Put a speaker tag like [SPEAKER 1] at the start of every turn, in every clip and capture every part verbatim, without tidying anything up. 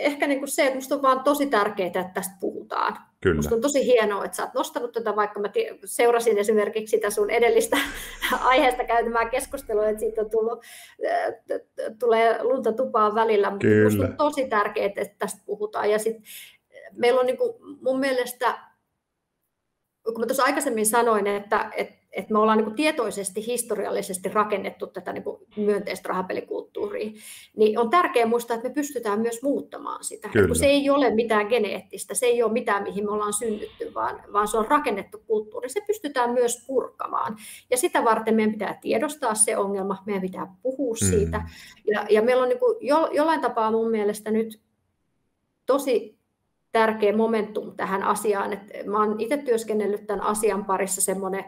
[SPEAKER 1] ehkä niin kuin se, että musta on vaan tosi tärkeää, että tästä puhutaan.
[SPEAKER 2] Kyllä.
[SPEAKER 1] Musta on tosi hienoa, että sä oot nostanut tätä, vaikka mä seurasin esimerkiksi sitä sun edellistä aiheesta käytämää keskustelua, että siitä on tullut, tulee lunta tupaan välillä, mutta
[SPEAKER 2] Kyllä.
[SPEAKER 1] musta on tosi tärkeää, että tästä puhutaan. Ja sit meillä on niin kuin mun mielestä, kun mä tuossa aikaisemmin sanoin, että, että, että me ollaan niin kuin tietoisesti, historiallisesti rakennettu tätä niin kuin myönteistä rahapelikulttuuria, niin on tärkeää muistaa, että me pystytään myös muuttamaan sitä. Kun se ei ole mitään geneettistä, se ei ole mitään, mihin me ollaan synnytty, vaan, vaan se on rakennettu kulttuuri. Se pystytään myös purkamaan. Ja sitä varten meidän pitää tiedostaa se ongelma, meidän pitää puhua siitä. Mm. Ja, ja meillä on niin kuin jo, jollain tapaa mun mielestä nyt tosi tärkeä momentum tähän asiaan. Että mä oon itse työskennellyt tämän asian parissa semmoinen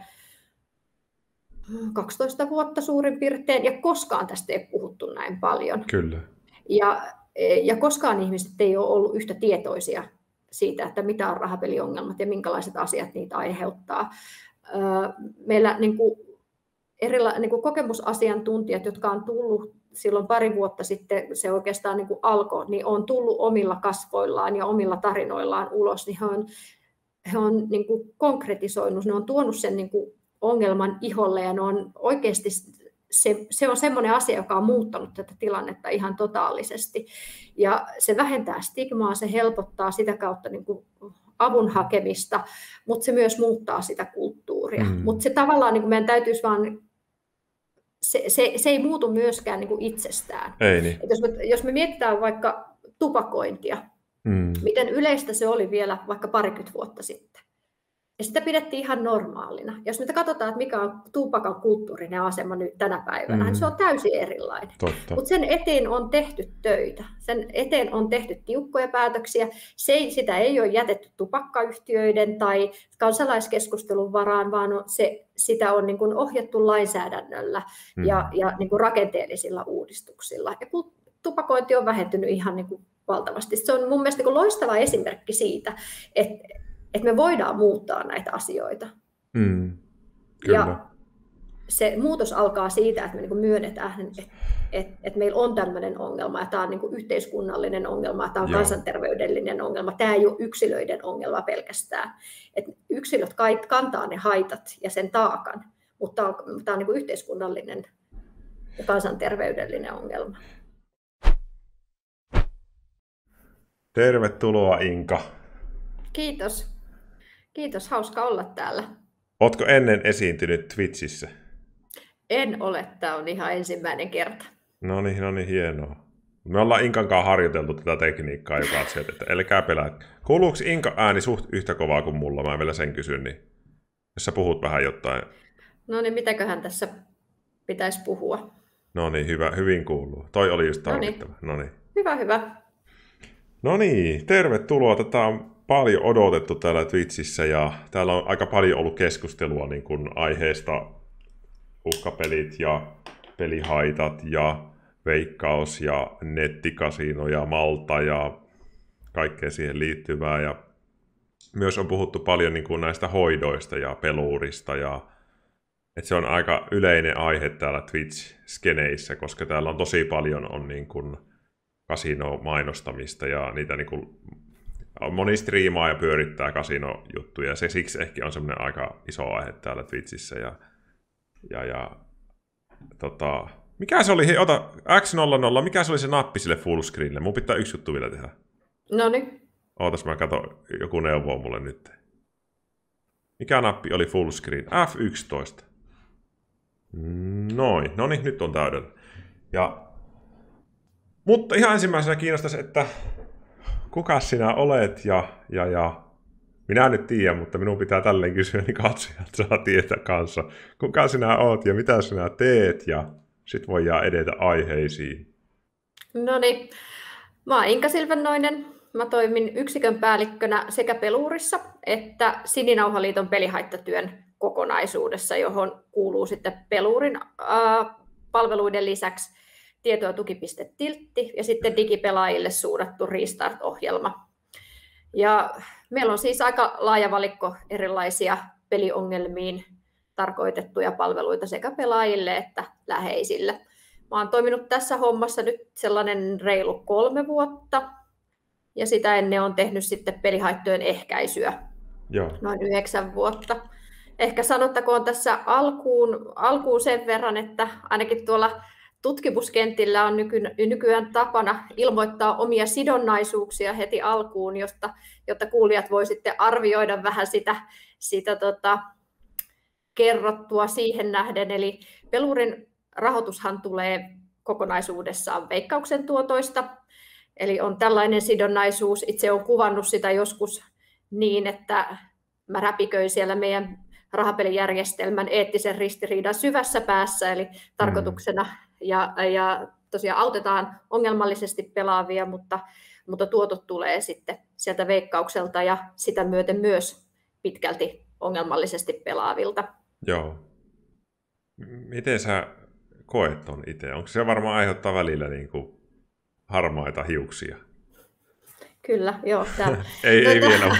[SPEAKER 1] kaksitoista vuotta suurin piirtein, ja koskaan tästä ei puhuttu näin paljon.
[SPEAKER 2] Kyllä.
[SPEAKER 1] Ja, ja koskaan ihmiset ei ole ollut yhtä tietoisia siitä, että mitä on rahapeliongelmat ja minkälaiset asiat niitä aiheuttaa. Meillä niin kuin erila, niin kuin kokemusasiantuntijat, jotka on tullut silloin pari vuotta sitten, se oikeastaan niin kuin alkoi, niin on tullut omilla kasvoillaan ja omilla tarinoillaan ulos, niin he on, he on niin kuin konkretisoinut, ne on tuonut sen niin kuin ongelman iholle, ja ne on oikeasti, se, se on semmoinen asia, joka on muuttanut tätä tilannetta ihan totaalisesti. Ja se vähentää stigmaa, se helpottaa sitä kautta niin kuin avun hakemista, mutta se myös muuttaa sitä kulttuuria. Mm. Mutta se tavallaan niin kuin meidän täytyisi vaan, se, se, se ei muutu myöskään niin kuin itsestään.
[SPEAKER 2] Ei niin.
[SPEAKER 1] Jos, me, jos me mietitään vaikka tupakointia, mm. miten yleistä se oli vielä vaikka parikymmentä vuotta sitten. Ja sitä pidettiin ihan normaalina. Jos nyt katsotaan, että mikä on tupakan kulttuurinen asema nyt tänä päivänä, mm. niin se on täysin erilainen. Mutta sen eteen on tehty töitä. Sen eteen on tehty tiukkoja päätöksiä. Se ei, sitä ei ole jätetty tupakkayhtiöiden tai kansalaiskeskustelun varaan, vaan on se, sitä on niin kuin ohjattu lainsäädännöllä mm. ja, ja niin kuin rakenteellisilla uudistuksilla. Ja tupakointi on vähentynyt ihan niin kuin valtavasti. Se on mun mielestä niin kuin loistava esimerkki siitä, että että me voidaan muuttaa näitä asioita.
[SPEAKER 2] Mm,
[SPEAKER 1] ja se muutos alkaa siitä, että me niinku myönnetään, että, että, että meillä on tämmöinen ongelma, ja tämä on niinku yhteiskunnallinen ongelma, tämä on Joo. kansanterveydellinen ongelma, tämä ei ole yksilöiden ongelma pelkästään. Että yksilöt kantaa ne haitat ja sen taakan, mutta tämä on, tämä on niinku yhteiskunnallinen ja kansanterveydellinen ongelma.
[SPEAKER 2] Tervetuloa, Inka.
[SPEAKER 1] Kiitos. Kiitos, hauska olla täällä.
[SPEAKER 2] Ootko ennen esiintynyt Twitchissä?
[SPEAKER 1] En ole, tämä on ihan ensimmäinen kerta.
[SPEAKER 2] No niin, no niin, hienoa. Me ollaan Inkan kanssa harjoiteltu tätä tekniikkaa joka asia, että älkää pelää. Kuuluuko Inka ääni suht yhtä kovaa kuin mulla? Mä vielä sen kysyn, niin jos sä puhut vähän jotain.
[SPEAKER 1] No niin, mitäköhän tässä pitäisi puhua?
[SPEAKER 2] No niin, hyvä, hyvin kuuluu. Toi oli just tarvittava. No niin.
[SPEAKER 1] Hyvä, hyvä.
[SPEAKER 2] No niin, tervetuloa. Tätä on paljon odotettu täällä Twitchissä, ja täällä on aika paljon ollut keskustelua niin kuin aiheesta uhkapelit ja pelihaitat ja veikkaus ja nettikasino ja Malta ja kaikkea siihen liittyvää. Ja myös on puhuttu paljon niin kuin näistä hoidoista ja peluurista, ja että se on aika yleinen aihe täällä Twitch-skeneissä, koska täällä on tosi paljon on niin kuin kasino-mainostamista ja niitä niin kuin moni striimaa ja pyörittää kasinojuttuja, ja se siksi ehkä on semmoinen aika iso aihe täällä Twitchissä. Ja, ja, ja tota, mikä se oli, hei, ota X nolla nolla, mikä se oli se nappi sille fullscreenille? Mun pitää yksi juttu vielä tehdä.
[SPEAKER 1] Noniin.
[SPEAKER 2] Ootas, mä katson, joku neuvoo mulle nyt. Mikä nappi oli fullscreen? F yksitoista. Noin, no niin, nyt on täydellä. Ja, mutta ihan ensimmäisenä kiinnostaisi, että kuka sinä olet, ja, ja, ja minä nyt tiedän, mutta minun pitää tälleen kysyä, niin katsojat saa tietää kanssa. Kuka sinä olet ja mitä sinä teet, ja sitten voidaan edetä aiheisiin.
[SPEAKER 1] No niin, mä oon Inka Silvennoinen. Mä toimin yksikön päällikkönä sekä Peluurissa että Sininauhaliiton pelihaittatyön kokonaisuudessa, johon kuuluu sitten Peluurin äh, palveluiden lisäksi tieto- ja tukipiste Tiltti ja sitten digipelaajille suunnattu Restart-ohjelma. Ja meillä on siis aika laaja valikko erilaisia peliongelmiin tarkoitettuja palveluita sekä pelaajille että läheisille. Mä oon toiminut tässä hommassa nyt sellainen reilu kolme vuotta. ja sitä ennen on tehnyt sitten pelihaittojen ehkäisyä
[SPEAKER 2] Joo.
[SPEAKER 1] noin yhdeksän vuotta. Ehkä sanottakoon tässä alkuun, alkuun sen verran, että ainakin tuolla tutkimuskentillä on nyky, nykyään tapana ilmoittaa omia sidonnaisuuksia heti alkuun, jotta, jotta kuulijat voi sitten arvioida vähän sitä, sitä tota, kerrottua siihen nähden. Eli Pelurin rahoitushan tulee kokonaisuudessaan Veikkauksen tuotoista, eli on tällainen sidonnaisuus. Itse olen kuvannut sitä joskus niin, että mä räpiköin siellä meidän rahapelijärjestelmän eettisen ristiriidan syvässä päässä, eli tarkoituksena ja, ja tosiaan autetaan ongelmallisesti pelaavia, mutta, mutta tuotot tulee sitten sieltä Veikkaukselta ja sitä myöten myös pitkälti ongelmallisesti pelaavilta.
[SPEAKER 2] Joo. Miten sä koet ton itse? Onko se varmaan aiheuttaa välillä niin kuin harmaita hiuksia?
[SPEAKER 1] Kyllä, joo.
[SPEAKER 2] ei, ei vielä.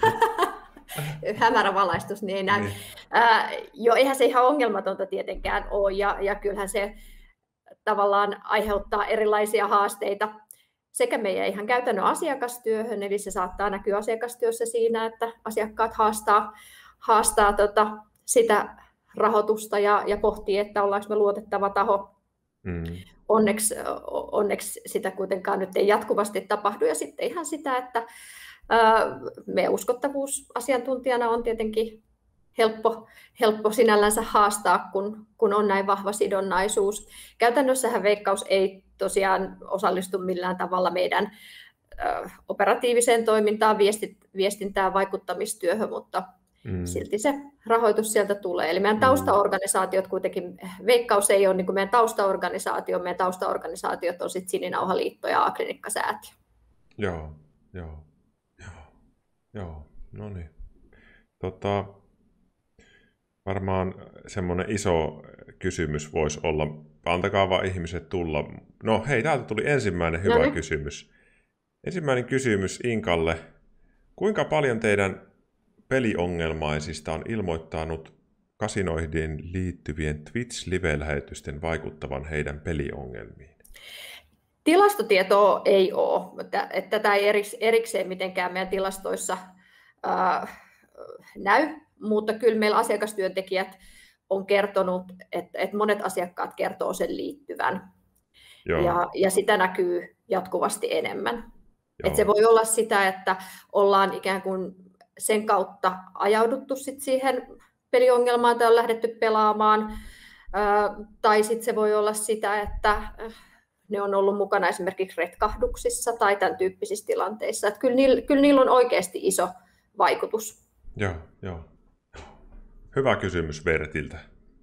[SPEAKER 1] Hämärä valaistus, niin ei näy. Niin. Ää, jo, eihän se ihan ongelmatonta tietenkään ole, ja, ja kyllähän se tavallaan aiheuttaa erilaisia haasteita sekä meidän ihan käytännön asiakastyöhön, eli se saattaa näkyä asiakastyössä siinä, että asiakkaat haastaa, haastaa tota, sitä rahoitusta ja, ja pohtii, että ollaanko me luotettava taho. Mm. Onneksi, onneksi sitä kuitenkaan nyt ei jatkuvasti tapahdu, ja sitten ihan sitä, että meidän uskottavuus asiantuntijana on tietenkin helppo, helppo sinällänsä haastaa, kun, kun on näin vahva sidonnaisuus. Käytännössähän Veikkaus ei tosiaan osallistu millään tavalla meidän ö, operatiiviseen toimintaan, viestintään, vaikuttamistyöhön, mutta mm. silti se rahoitus sieltä tulee. Eli meidän taustaorganisaatiot kuitenkin, Veikkaus ei ole niin kuin meidän taustaorganisaatio, meidän taustaorganisaatiot on sitten Sininauhaliitto ja A-klinikkasäätiö.
[SPEAKER 2] Joo, joo. Joo, no niin. Tota, varmaan semmoinen iso kysymys voisi olla, antakaa vaan ihmiset tulla. No hei, täältä tuli ensimmäinen hyvä Noniin. kysymys. Ensimmäinen kysymys Inkalle. Kuinka paljon teidän peliongelmaisista on ilmoittanut kasinoihin liittyvien Twitch-live-lähetysten vaikuttavan heidän peliongelmiin?
[SPEAKER 1] Tilastotietoa ei ole. Tätä ei erikseen mitenkään meidän tilastoissa ää, näy, mutta kyllä meillä asiakastyöntekijät on kertonut, että, että monet asiakkaat kertoo sen liittyvän. Ja, ja sitä näkyy jatkuvasti enemmän. Että se voi olla sitä, että ollaan ikään kuin sen kautta ajauduttu sit siihen peliongelmaan tai on lähdetty pelaamaan. Ää, tai sitten se voi olla sitä, että ne on ollut mukana esimerkiksi retkahduksissa tai tämän tyyppisissä tilanteissa. Että kyllä, niillä, kyllä niillä on oikeasti iso vaikutus.
[SPEAKER 2] Joo, joo. Hyvä kysymys Bertiltä.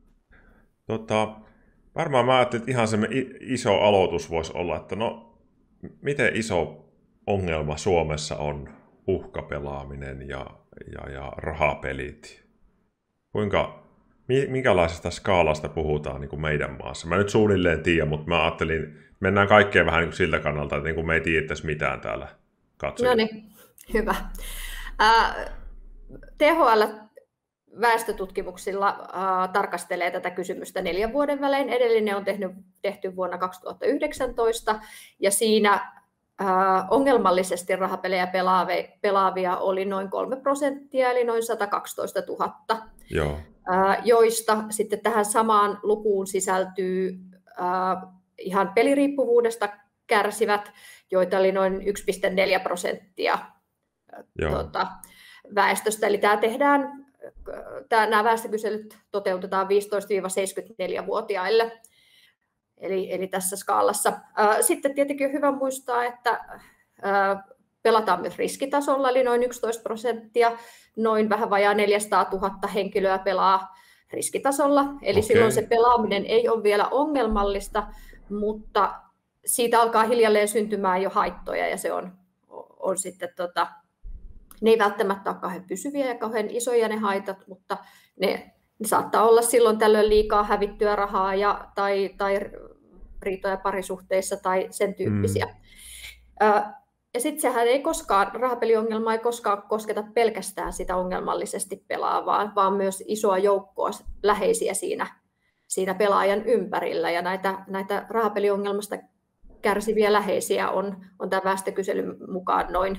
[SPEAKER 2] Tota, varmaan mä ajattelin, että ihan semmoinen iso aloitus voisi olla, että no, miten iso ongelma Suomessa on uhkapelaaminen ja, ja, ja rahapelit? Kuinka, minkälaisesta skaalasta puhutaan niin kuin meidän maassa? Mä nyt suunnilleen tiedän, mutta mä ajattelin, mennään kaikkeen vähän niin kuin siltä kannalta, että niin kuin me ei tiedettäisi mitään täällä katsojilla.
[SPEAKER 1] No niin, hyvä. Äh, T H L väestötutkimuksilla äh, tarkastelee tätä kysymystä neljän vuoden välein. Edellinen on tehnyt, tehty vuonna kaksituhattayhdeksäntoista, ja siinä äh, ongelmallisesti rahapelejä pelaavia, pelaavia oli noin kolme prosenttia, eli noin sata kaksitoista tuhatta,
[SPEAKER 2] Joo.
[SPEAKER 1] Äh, joista sitten tähän samaan lukuun sisältyy äh, ihan peliriippuvuudesta kärsivät, joita oli noin yksi pilkku neljä prosenttia tuota, väestöstä. Eli tämä tehdään, tämä, nämä väestökyselyt toteutetaan viisitoista-seitsemänkymmentäneljä-vuotiaille, eli, eli tässä skaalassa. Sitten tietenkin on hyvä muistaa, että pelataan myös riskitasolla, eli noin yksitoista prosenttia, noin vähän vajaa neljäsataatuhatta henkilöä pelaa riskitasolla, eli okay. Silloin se pelaaminen ei ole vielä ongelmallista, mutta siitä alkaa hiljalleen syntymään jo haittoja, ja se on, on sitten, tota, ne ei välttämättä ole kauhean pysyviä ja kauhean isoja ne haitat, mutta ne, ne saattaa olla silloin tällöin liikaa hävittyä rahaa ja, tai, tai riitoja parisuhteissa tai sen tyyppisiä. Mm. Ja sitten sehän ei koskaan, rahapeliongelma ei koskaan kosketa pelkästään sitä ongelmallisesti pelaavaa, vaan myös isoa joukkoa läheisiä siinä, siinä pelaajan ympärillä. Ja näitä, näitä rahapeliongelmasta kärsiviä läheisiä on, on tämän väestökyselyn mukaan noin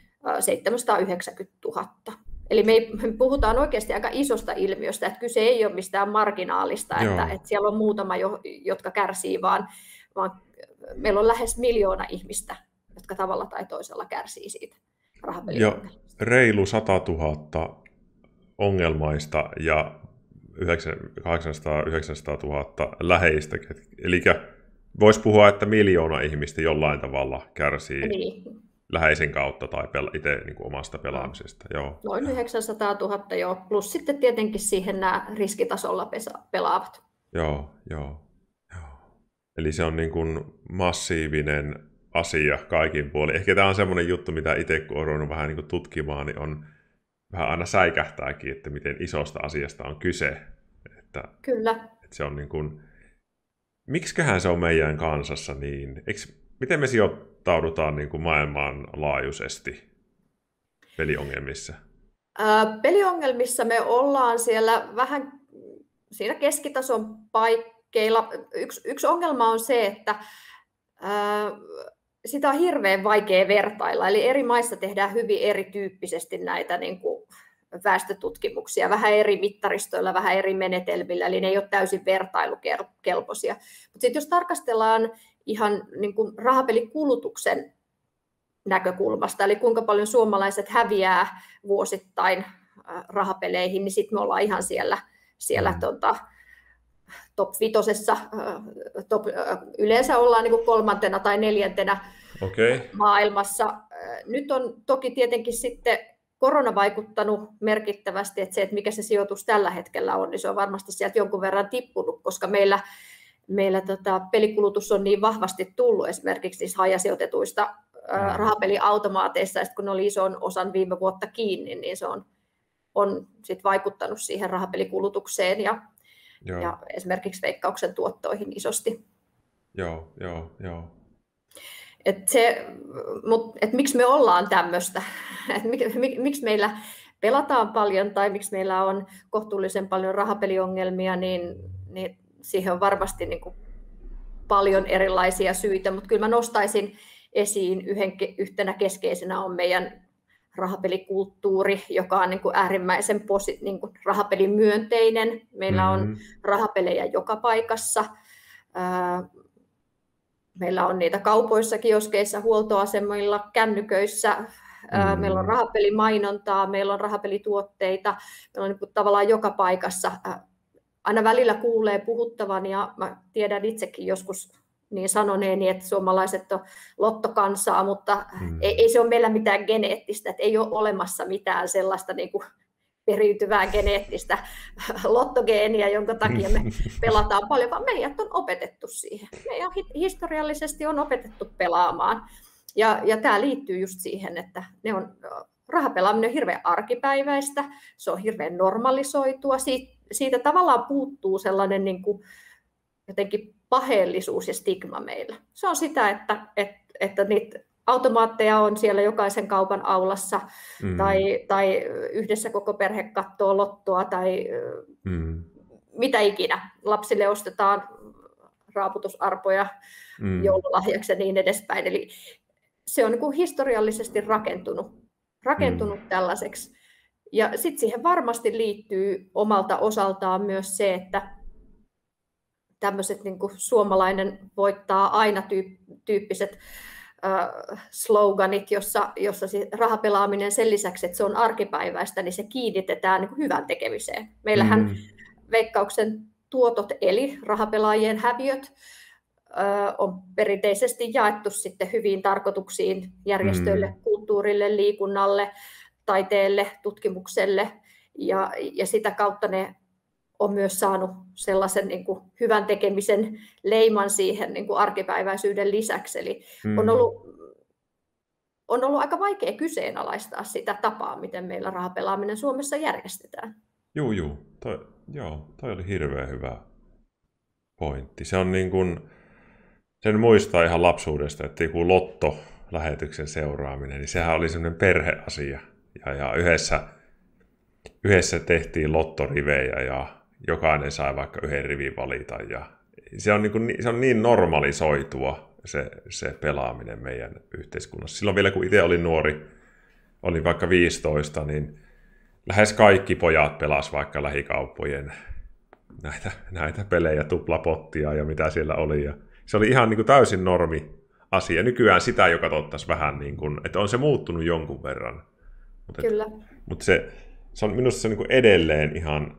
[SPEAKER 1] seitsemänsataayhdeksänkymmentätuhatta. Eli me, me puhutaan oikeasti aika isosta ilmiöstä, että kyse ei ole mistään marginaalista, että, että siellä on muutama, jo, jotka kärsii, vaan, vaan meillä on lähes miljoona ihmistä, jotka tavalla tai toisella kärsii siitä rahapeliongelmasta.
[SPEAKER 2] Ja reilu satatuhatta ongelmaista ja kahdeksansataa yhdeksänsataa läheistä. Eli voisi puhua, että miljoona ihmistä jollain tavalla kärsii niin. läheisen kautta tai pel- itse niin kuin omasta pelaamisesta. Joo.
[SPEAKER 1] Noin yhdeksänsataatuhatta, joo. Plus sitten tietenkin siihen nämä riskitasolla pesa- pelaavat.
[SPEAKER 2] Joo, joo, joo. Eli se on niin kuin massiivinen asia kaikin puolin. Ehkä tämä on semmoinen juttu, mitä itse kun olen ruvennut vähän niin kuin tutkimaan, niin on vähän aina säikähtääkin, että miten isosta asiasta on kyse. Että,
[SPEAKER 1] Kyllä.
[SPEAKER 2] Että se on niin kuin, miksiköhän se on meidän kansassa niin? Eikö, miten me sijoittaudutaan niin kuin maailmanlaajuisesti peliongelmissa?
[SPEAKER 1] Ää, peliongelmissa me ollaan siellä vähän siinä keskitason paikkeilla. Yksi, yksi ongelma on se, että ää, sitä on hirveän vaikea vertailla. Eli eri maissa tehdään hyvin erityyppisesti näitä niin kuin väestötutkimuksia, vähän eri mittaristoilla, vähän eri menetelmillä, eli ne ei ole täysin vertailukelpoisia. Mutta sitten jos tarkastellaan ihan niin kuin rahapelikulutuksen näkökulmasta, eli kuinka paljon suomalaiset häviää vuosittain rahapeleihin, niin sitten me ollaan ihan siellä, siellä mm. tota, top vitosessa, top, yleensä ollaan niin kuin kolmantena tai neljäntenä
[SPEAKER 2] okay.
[SPEAKER 1] maailmassa. Nyt on toki tietenkin sitten korona vaikuttanut merkittävästi, että se, että mikä se sijoitus tällä hetkellä on, niin se on varmasti sieltä jonkun verran tippunut, koska meillä, meillä tota, pelikulutus on niin vahvasti tullut esimerkiksi niissä hajasijoitetuista mm. rahapeliautomaateissa, ja kun ne oli ison osan viime vuotta kiinni, niin se on, on sit vaikuttanut siihen rahapelikulutukseen ja, ja esimerkiksi Veikkauksen tuottoihin isosti.
[SPEAKER 2] Joo, joo, joo.
[SPEAKER 1] Et se, mut, et miksi me ollaan tämmöistä, et mik, mik, miksi meillä pelataan paljon tai miksi meillä on kohtuullisen paljon rahapeliongelmia, niin, niin siihen on varmasti niin kuin paljon erilaisia syitä, mutta kyllä mä nostaisin esiin yhden, yhtenä keskeisenä on meidän rahapelikulttuuri, joka on niin kuin äärimmäisen posi, niin kuin rahapelimyönteinen. Meillä on mm-hmm. rahapelejä joka paikassa. Meillä on niitä kaupoissa, kioskeissa, huoltoasemilla, kännyköissä. Mm. Meillä on rahapelimainontaa, meillä on rahapelituotteita. Meillä on niin kuin tavallaan joka paikassa. Aina välillä kuulee puhuttavan ja mä tiedän itsekin joskus niin sanoneeni, että suomalaiset on lottokansaa, mutta mm. ei, ei se ole meillä mitään geneettistä. Että ei ole olemassa mitään sellaista niin kuin periytyvää geneettistä lottogeeniä, jonka takia me pelataan paljon, vaan meidät on opetettu siihen. Meidän historiallisesti on opetettu pelaamaan. Ja, ja tämä liittyy just siihen, että ne on, rahapelaaminen on hirveän arkipäiväistä, se on hirveän normalisoitua. Siitä, siitä tavallaan puuttuu sellainen niin kuin jotenkin paheellisuus ja stigma meillä. Se on sitä, että, että, että niitä automaatteja on siellä jokaisen kaupan aulassa, mm. tai, tai yhdessä koko perhe katsoo lottoa, tai mm. mitä ikinä. Lapsille ostetaan raaputusarpoja mm. joululahjaksi ja niin edespäin. Eli se on niin kuin historiallisesti rakentunut, rakentunut mm. tällaiseksi. Ja sitten siihen varmasti liittyy omalta osaltaan myös se, että tämmöiset niin kuin suomalainen voittaa aina tyyppiset sloganit, jossa, jossa rahapelaaminen sen lisäksi, että se on arkipäiväistä, niin se kiinnitetään niin kuin hyvän tekemiseen. Meillähän mm. Veikkauksen tuotot eli rahapelaajien häviöt on perinteisesti jaettu sitten hyviin tarkoituksiin järjestöille, mm. kulttuurille, liikunnalle, taiteelle, tutkimukselle ja, ja sitä kautta ne on myös saanut sellaisen niin kuin hyvän tekemisen leiman siihen niin kuin arkipäiväisyyden lisäksi. Eli mm. on, ollut, on ollut aika vaikea kyseenalaistaa sitä tapaa, miten meillä rahapelaaminen Suomessa järjestetään.
[SPEAKER 2] Joo, joo. Toi, joo, toi oli hirveän hyvä pointti. Se on niin kuin, sen muistaa ihan lapsuudesta, että joku lotto-lähetyksen seuraaminen, niin sehän oli semmoinen perheasia. Ja, ja yhdessä, yhdessä tehtiin lottorivejä ja jokainen sai vaikka yhden rivin valita. Ja se, on niin kuin, se on niin normalisoitua, se, se pelaaminen meidän yhteiskunnassa. Silloin vielä kun itse olin nuori, olin vaikka viisitoista, niin lähes kaikki pojat pelas vaikka lähikauppojen näitä, näitä pelejä, tuplapottia ja mitä siellä oli. Ja se oli ihan niin kuin täysin normi asia. Nykyään sitä jo katsottaisiin vähän, niin kuin, että on se muuttunut jonkun verran. Mutta,
[SPEAKER 1] Kyllä.
[SPEAKER 2] mutta se, se on minusta se on niin kuin edelleen ihan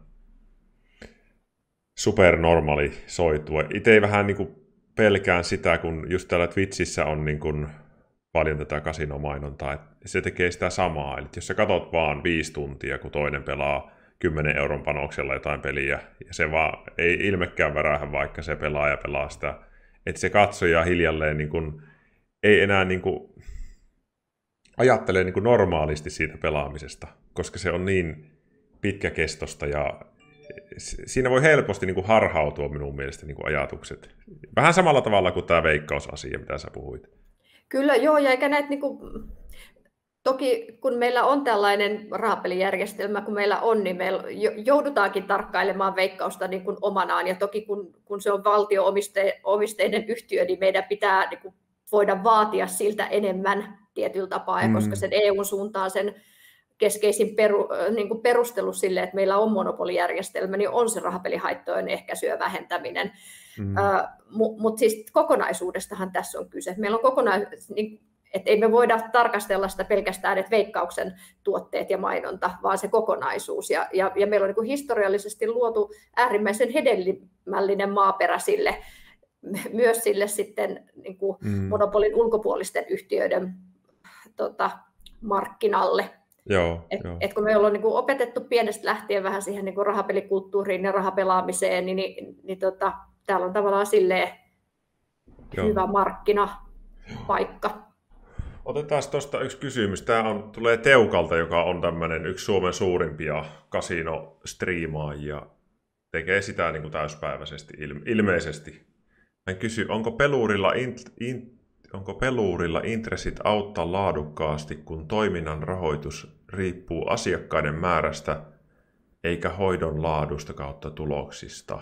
[SPEAKER 2] supernormalisoitua. Itse ei vähän niin kuin pelkään sitä, kun just täällä Twitchissä on niin kuin paljon tätä kasinomainontaa, että se tekee sitä samaa. Eli jos sä katot vaan viisi tuntia, kun toinen pelaa kymmenen euron panoksella jotain peliä, ja se vaan ei ilmekään värähä, vaikka se pelaa ja pelaa sitä, että se katsoja hiljalleen niin kuin, ei enää niin kuin, ajattele niin kuin normaalisti siitä pelaamisesta, koska se on niin pitkäkestosta ja siinä voi helposti niin kuin harhautua minun mielestä niin kuin ajatukset. Vähän samalla tavalla kuin tämä veikkausasia, mitä sä puhuit.
[SPEAKER 1] Kyllä, joo, ja eikä näitä, niin kuin, toki kun meillä on tällainen rahapelijärjestelmä, kun meillä on, niin me joudutaankin tarkkailemaan veikkausta niin kuin omanaan, ja toki kun, kun se on valtio-omisteinen yhtiö, niin meidän pitää niin kuin, voida vaatia siltä enemmän tietyllä tapaa, ja mm. koska sen E U:n suuntaan sen keskeisin peru, niin kuin perustelu sille, että meillä on monopolijärjestelmä, niin on se rahapelihaittojen ehkäisy ja vähentäminen. Mm. Uh, Mutta mut siis kokonaisuudestahan tässä on kyse. Meillä on kokonais, niin, että ei me voida tarkastella sitä pelkästään, että Veikkauksen tuotteet ja mainonta, vaan se kokonaisuus. Ja, ja, ja meillä on niin kuin historiallisesti luotu äärimmäisen hedelmällinen maaperä sille, myös sille sitten niin kuin mm. monopolin ulkopuolisten yhtiöiden tota, markkinalle.
[SPEAKER 2] Joo,
[SPEAKER 1] et,
[SPEAKER 2] joo.
[SPEAKER 1] Et kun me ollaan niin kuin opetettu pienestä lähtien vähän siihen niin kuin rahapelikulttuuriin ja rahapelaamiseen, niin, niin, niin tota, täällä on tavallaan silleen joo. hyvä markkinapaikka.
[SPEAKER 2] Otetaan tuosta yksi kysymys. Tämä on, tulee Teukalta, joka on tämmöinen yksi Suomen suurimpia kasinostriimaajia. Tekee sitä niin kuin täyspäiväisesti ilmeisesti. Hän kysyy, onko pelurilla int, int, Onko peluurilla intressit auttaa laadukkaasti, kun toiminnan rahoitus riippuu asiakkaiden määrästä eikä hoidon laadusta kautta tuloksista?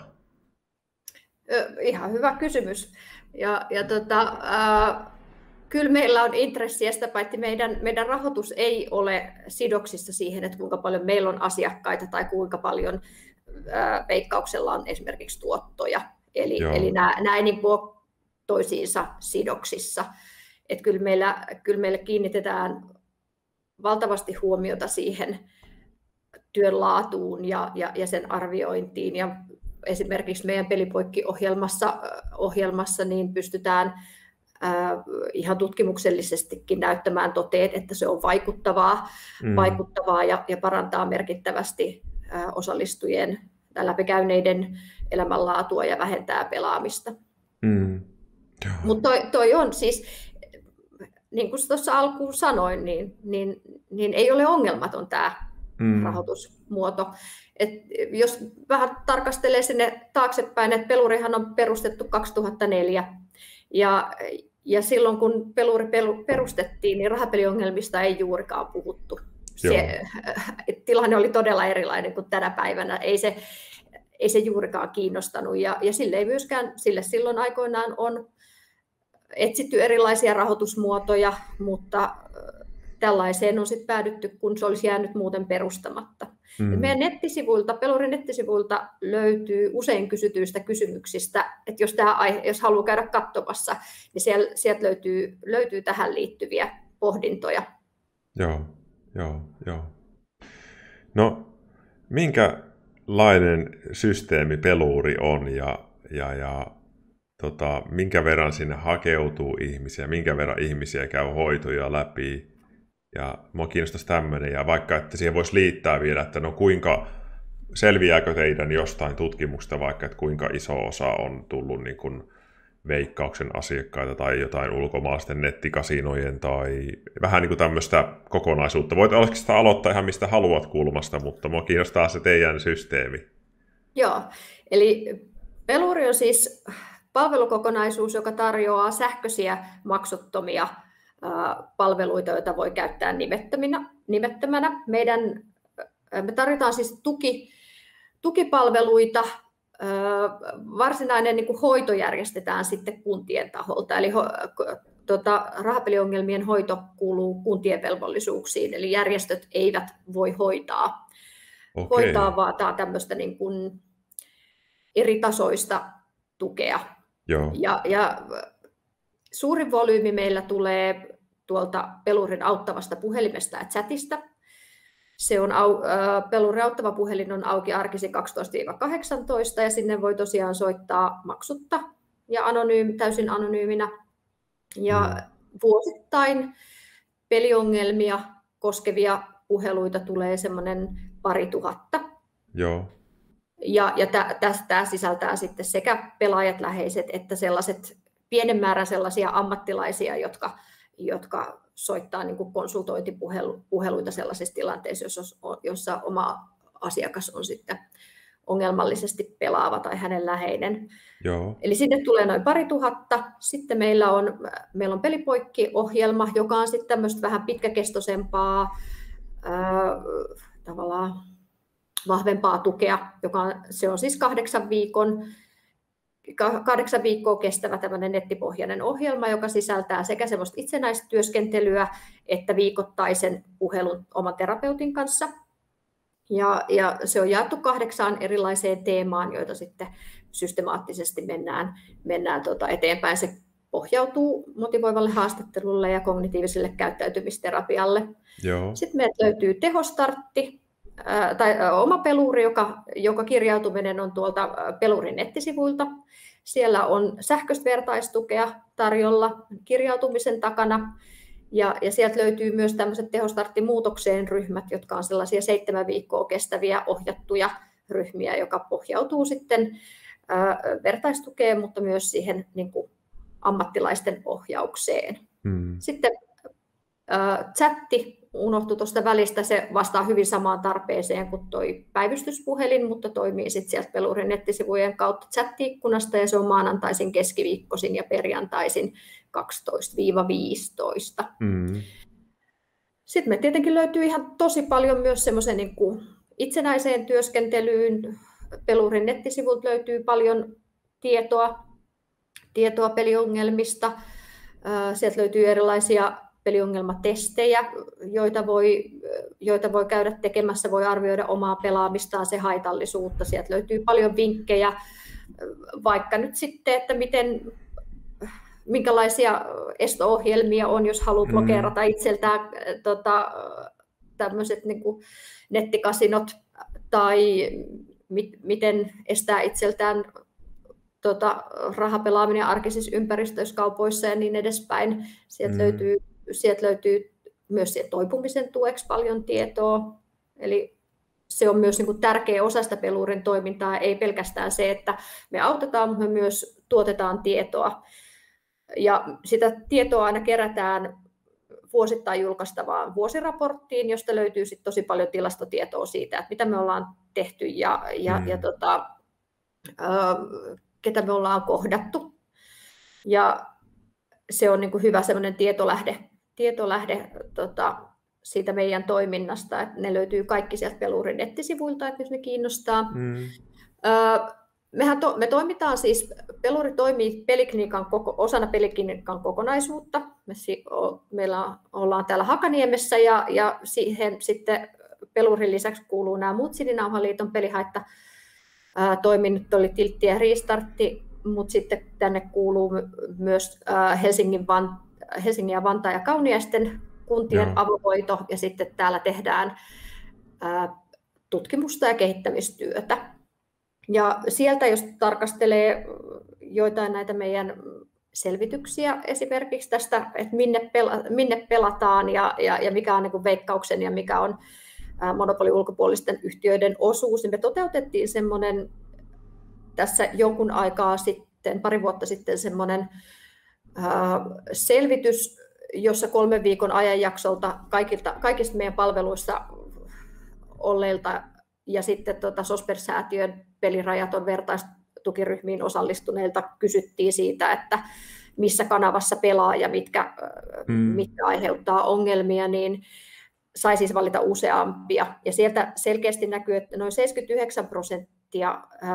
[SPEAKER 1] Ihan hyvä kysymys. Ja, ja tota, äh, kyllä meillä on intressiä, sitä paitsi meidän, meidän rahoitus ei ole sidoksissa siihen, että kuinka paljon meillä on asiakkaita tai kuinka paljon äh, Veikkauksella on esimerkiksi tuottoja. Eli, eli nämä, nämä ei niin kuin toisiinsa sidoksissa. Että kyllä meillä, kyllä meillä kiinnitetään valtavasti huomiota siihen työn laatuun ja, ja, ja sen arviointiin. Ja esimerkiksi meidän Pelipoikki-ohjelmassa ohjelmassa niin pystytään äh, ihan tutkimuksellisestikin näyttämään toteet, että se on vaikuttavaa, mm. vaikuttavaa ja, ja parantaa merkittävästi äh, osallistujien tai läpikäyneiden elämänlaatua ja vähentää pelaamista. Mm. Mutta toi, toi on siis, niin kuin tuossa alkuun sanoin, niin, niin, niin ei ole ongelmaton tämä mm. rahoitusmuoto. Et jos vähän tarkastelee sinne taaksepäin, että pelurihan on perustettu kaksituhattaneljä, ja, ja silloin kun peluri perustettiin, niin rahapeliongelmista ei juurikaan puhuttu. Se, tilanne oli todella erilainen kuin tänä päivänä. Ei se, ei se juurikaan kiinnostanut, ja, ja sille ei myöskään, sille silloin aikoinaan on etsitty erilaisia rahoitusmuotoja, mutta tällaiseen on sitten päädytty, kun se olisi jäänyt muuten perustamatta. Mm. Meidän nettisivuilta, Pelurin nettisivuilta löytyy usein kysytyistä kysymyksistä, että jos, tämä aihe, jos haluaa käydä katsomassa, niin siellä, sieltä löytyy, löytyy tähän liittyviä pohdintoja.
[SPEAKER 2] Joo, joo, joo. No, minkälainen systeemi Peluri on ja, ja, ja tota, minkä verran sinne hakeutuu ihmisiä, minkä verran ihmisiä käy hoitoja läpi? Ja mua kiinnostaisi tämmöinen, ja vaikka että siihen voisi liittää vielä, että no kuinka selviääkö teidän jostain tutkimuksesta vaikka, että kuinka iso osa on tullut niin kuin Veikkauksen asiakkaita tai jotain ulkomaalaisten nettikasinojen tai vähän niin kuin tämmöistä kokonaisuutta. Voit oikeastaan aloittaa ihan mistä haluat kulmasta, mutta mua kiinnostaa se teidän systeemi.
[SPEAKER 1] Joo, eli Peluri on siis palvelukokonaisuus, joka tarjoaa sähköisiä maksuttomia palveluita, joita voi käyttää nimettömänä. Meidän, me tarjotaan siis tuki, tukipalveluita varsinainen niin kuin hoito järjestetään sitten kuntien taholta, eli tota, rahapeliongelmien hoito kuuluu kuntien velvollisuuksiin, eli järjestöt eivät voi hoitaa,
[SPEAKER 2] Okei.
[SPEAKER 1] hoitaa vaataa tämmöistä niin kuin eri tasoista tukea.
[SPEAKER 2] Joo.
[SPEAKER 1] Ja, ja suurin volyymi meillä tulee tuolta Pelurin auttavasta puhelimesta ja chatista. Se on au, äh, Pelurin auttava puhelin on auki arkisin kaksitoista kahdeksantoista ja sinne voi tosiaan soittaa maksutta ja anonyymi, täysin anonyyminä. Ja mm. vuosittain peliongelmia koskevia puheluita tulee semmoinen pari tuhatta.
[SPEAKER 2] Joo.
[SPEAKER 1] Ja, ja tämä sisältää sitten sekä pelaajat, läheiset, että sellaiset pienen määrän sellaisia ammattilaisia, jotka, jotka soittaa niin kuin konsultointipuheluita sellaisissa tilanteissa, jossa, jossa oma asiakas on sitten ongelmallisesti pelaava tai hänen läheinen.
[SPEAKER 2] Joo.
[SPEAKER 1] Eli sinne tulee noin pari tuhatta. Sitten meillä on, meillä on Pelipoikki-ohjelma, joka on sitten tämmöistä vähän pitkäkestoisempaa ää, tavallaan vahvempaa tukea, joka on, se on siis kahdeksan viikon kahdeksan viikkoa kestävä tämmöinen nettipohjainen ohjelma, joka sisältää sekä semmoista itsenäistä työskentelyä että viikoittaisen puhelun oman terapeutin kanssa. Ja, ja se on jaettu kahdeksaan erilaiseen teemaan, joita sitten systemaattisesti mennään, mennään tuota eteenpäin. Se pohjautuu motivoivalle haastattelulle ja kognitiiviselle käyttäytymisterapialle.
[SPEAKER 2] Joo.
[SPEAKER 1] Sitten meiltä löytyy tehostartti, tai oma peluri, joka, joka kirjautuminen on tuolta Pelurin nettisivuilta. Siellä on sähköistä vertaistukea tarjolla kirjautumisen takana. Ja, ja sieltä löytyy myös tämmöiset tehostarttimuutokseen ryhmät, jotka on sellaisia seitsemän viikkoa kestäviä ohjattuja ryhmiä, joka pohjautuu sitten ää, vertaistukeen, mutta myös siihen niin kuin ammattilaisten ohjaukseen. Hmm. Sitten ää, chatti unohtui tuosta välistä, se vastaa hyvin samaan tarpeeseen kuin tuo päivystyspuhelin, mutta toimii sitten sieltä Pelurin nettisivujen kautta chatti-ikkunasta ja se on maanantaisin, keskiviikkoisin ja perjantaisin kaksitoista viisitoista. Mm. Sitten me tietenkin löytyy ihan tosi paljon myös semmoisen niin kuin itsenäiseen työskentelyyn. Pelurin nettisivulta löytyy paljon tietoa, tietoa peliongelmista. Sieltä löytyy erilaisia peliongelmatestejä, joita voi, joita voi käydä tekemässä, voi arvioida omaa pelaamistaan, se haitallisuutta. Sieltä löytyy paljon vinkkejä, vaikka nyt sitten, että miten, minkälaisia esto-ohjelmia on, jos haluat mm. blokeerata itseltään tota, tämmöiset niin kuin nettikasinot, tai mi- miten estää itseltään tota, rahapelaaminen arkisissa ympäristöissä, kaupoissa ja niin edespäin. Sieltä, mm. löytyy, sieltä löytyy myös toipumisen tueksi paljon tietoa. Eli se on myös niin kuin tärkeä osa sitä Pelurin toimintaa, ei pelkästään se, että me autetaan, mutta me myös tuotetaan tietoa. Ja sitä tietoa aina kerätään vuosittain julkaistavaan vuosiraporttiin, josta löytyy sit tosi paljon tilastotietoa siitä, että mitä me ollaan tehty ja, ja, mm. ja tota, ö, ketä me ollaan kohdattu. Ja se on niin kuin hyvä semmoinen tietolähde, tietolähde tota, siitä meidän toiminnasta, että ne löytyy kaikki sieltä Pelurin nettisivuilta, että jos ne kiinnostaa. Mm. Ö, mehän to, me toimitaan siis, Peluri toimii peliklinikan koko, osana peliklinikan kokonaisuutta. Me, meillä ollaan täällä Hakaniemessä ja, ja siihen sitten Pelurin lisäksi kuuluu nämä muut Sininauhaliiton pelihaitta ää, toiminnot, oli Tiltti ja Restartti, mutta sitten tänne kuuluu myös ää, Helsingin, Van, Helsingin ja Vantaan ja Kauniaisten kuntien Joo. avohoito ja sitten täällä tehdään ää, tutkimusta ja kehittämistyötä. Ja sieltä, jos tarkastelee joitain näitä meidän selvityksiä esimerkiksi tästä, että minne, pela, minne pelataan ja, ja, ja mikä on niin kuin Veikkauksen ja mikä on monopolin ulkopuolisten yhtiöiden osuus, niin me toteutettiin semmoinen tässä jonkun aikaa sitten, pari vuotta sitten semmoinen ää, selvitys, jossa kolmen viikon ajanjaksolta kaikilta, kaikista meidän palveluissa olleilta ja sitten tuota Sosper-säätiön pelirajaton vertaistukiryhmiin osallistuneilta kysyttiin siitä, että missä kanavassa pelaa ja mitkä, hmm. mitkä aiheuttaa ongelmia, niin sai siis valita useampia. Ja sieltä selkeästi näkyy, että noin seitsemänkymmentäyhdeksän prosenttia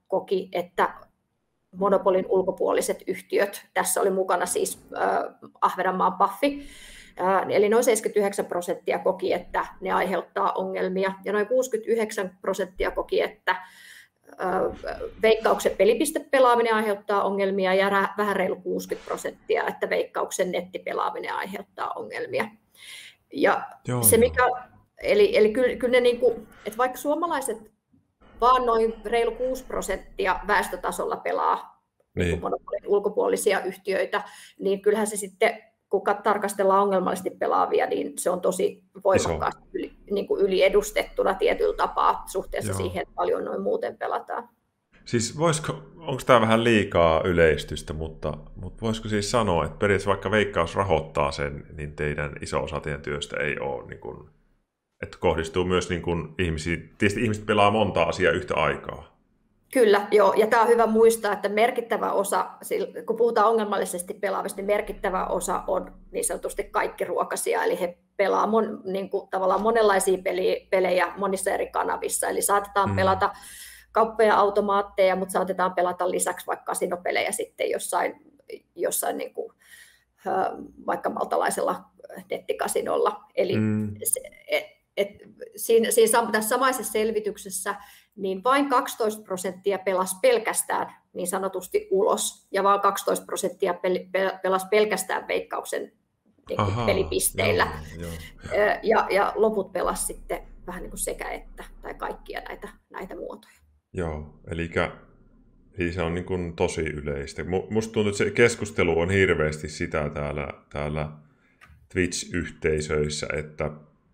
[SPEAKER 1] koki, että monopolin ulkopuoliset yhtiöt, tässä oli mukana siis äh, Ahvenanmaan Paffi, äh, eli noin seitsemänkymmentäyhdeksän prosenttia koki, että ne aiheuttaa ongelmia, ja noin kuusikymmentäyhdeksän prosenttia koki, että äh, Veikkauksen pelipistepelaaminen aiheuttaa ongelmia, ja rä- vähän reilu kuusikymmentä prosenttia, että Veikkauksen nettipelaaminen aiheuttaa ongelmia. Ja
[SPEAKER 2] Joo,
[SPEAKER 1] se,
[SPEAKER 2] joo.
[SPEAKER 1] mikä, eli, eli kyllä, kyllä ne, niin kuin, että vaikka suomalaiset vaan noin reilu kuusi prosenttia väestötasolla pelaa niin. monopolin ulkopuolisia yhtiöitä, niin kyllähän se sitten, kun tarkastellaan ongelmallisesti pelaavia, niin se on tosi voimakkaasti yli, niin kuin yliedustettuna tietyllä tapaa suhteessa Joo. siihen, että paljon noin muuten pelataan.
[SPEAKER 2] Siis voisiko, onko tämä vähän liikaa yleistystä, mutta, mutta voisiko siis sanoa, että periaatteessa vaikka Veikkaus rahoittaa sen, niin teidän iso osa teidän työstä ei ole niin kuin, että kohdistuu myös niin kuin ihmisiin, tietysti ihmiset pelaa monta asiaa yhtä aikaa.
[SPEAKER 1] Kyllä, joo, ja tämä on hyvä muistaa, että merkittävä osa, kun puhutaan ongelmallisesti pelaavista, niin merkittävä osa on niin sanotusti kaikki ruokaisia, eli he pelaa mon, niin kuin, tavallaan monenlaisia peli, pelejä monissa eri kanavissa, eli saatetaan mm. pelata kauppoja, automaatteja, mutta saatetaan pelata lisäksi vaikka kasinopelejä sitten jossain, jossain niin kuin, vaikka maltalaisella nettikasinolla, eli mm. se, et, Et siinä, siinä tässä samaisessa selvityksessä niin vain kaksitoista prosenttia pelasi pelkästään niin sanotusti ulos, ja vain kaksitoista prosenttia pelasi pelkästään Veikkauksen niin Aha, pelipisteillä. Joo, joo. Ja, ja loput pelasi sitten vähän niin kuin sekä että, tai kaikkia näitä, näitä muotoja.
[SPEAKER 2] Joo, eli, eli se on niin kuin tosi yleistä. Musta tuntuu, että se keskustelu on hirveästi sitä täällä, täällä Twitch-yhteisöissä, että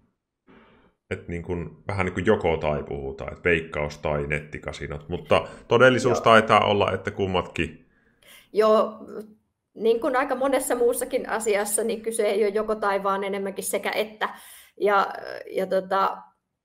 [SPEAKER 2] että niin kuin, vähän niin kuin joko tai puhutaan, että Veikkaus tai nettikasinot, mutta todellisuus Joo. taitaa olla, että kummatkin.
[SPEAKER 1] Joo, niin kuin aika monessa muussakin asiassa, niin kyse ei ole joko tai, vaan enemmänkin sekä että. Ja, ja tota,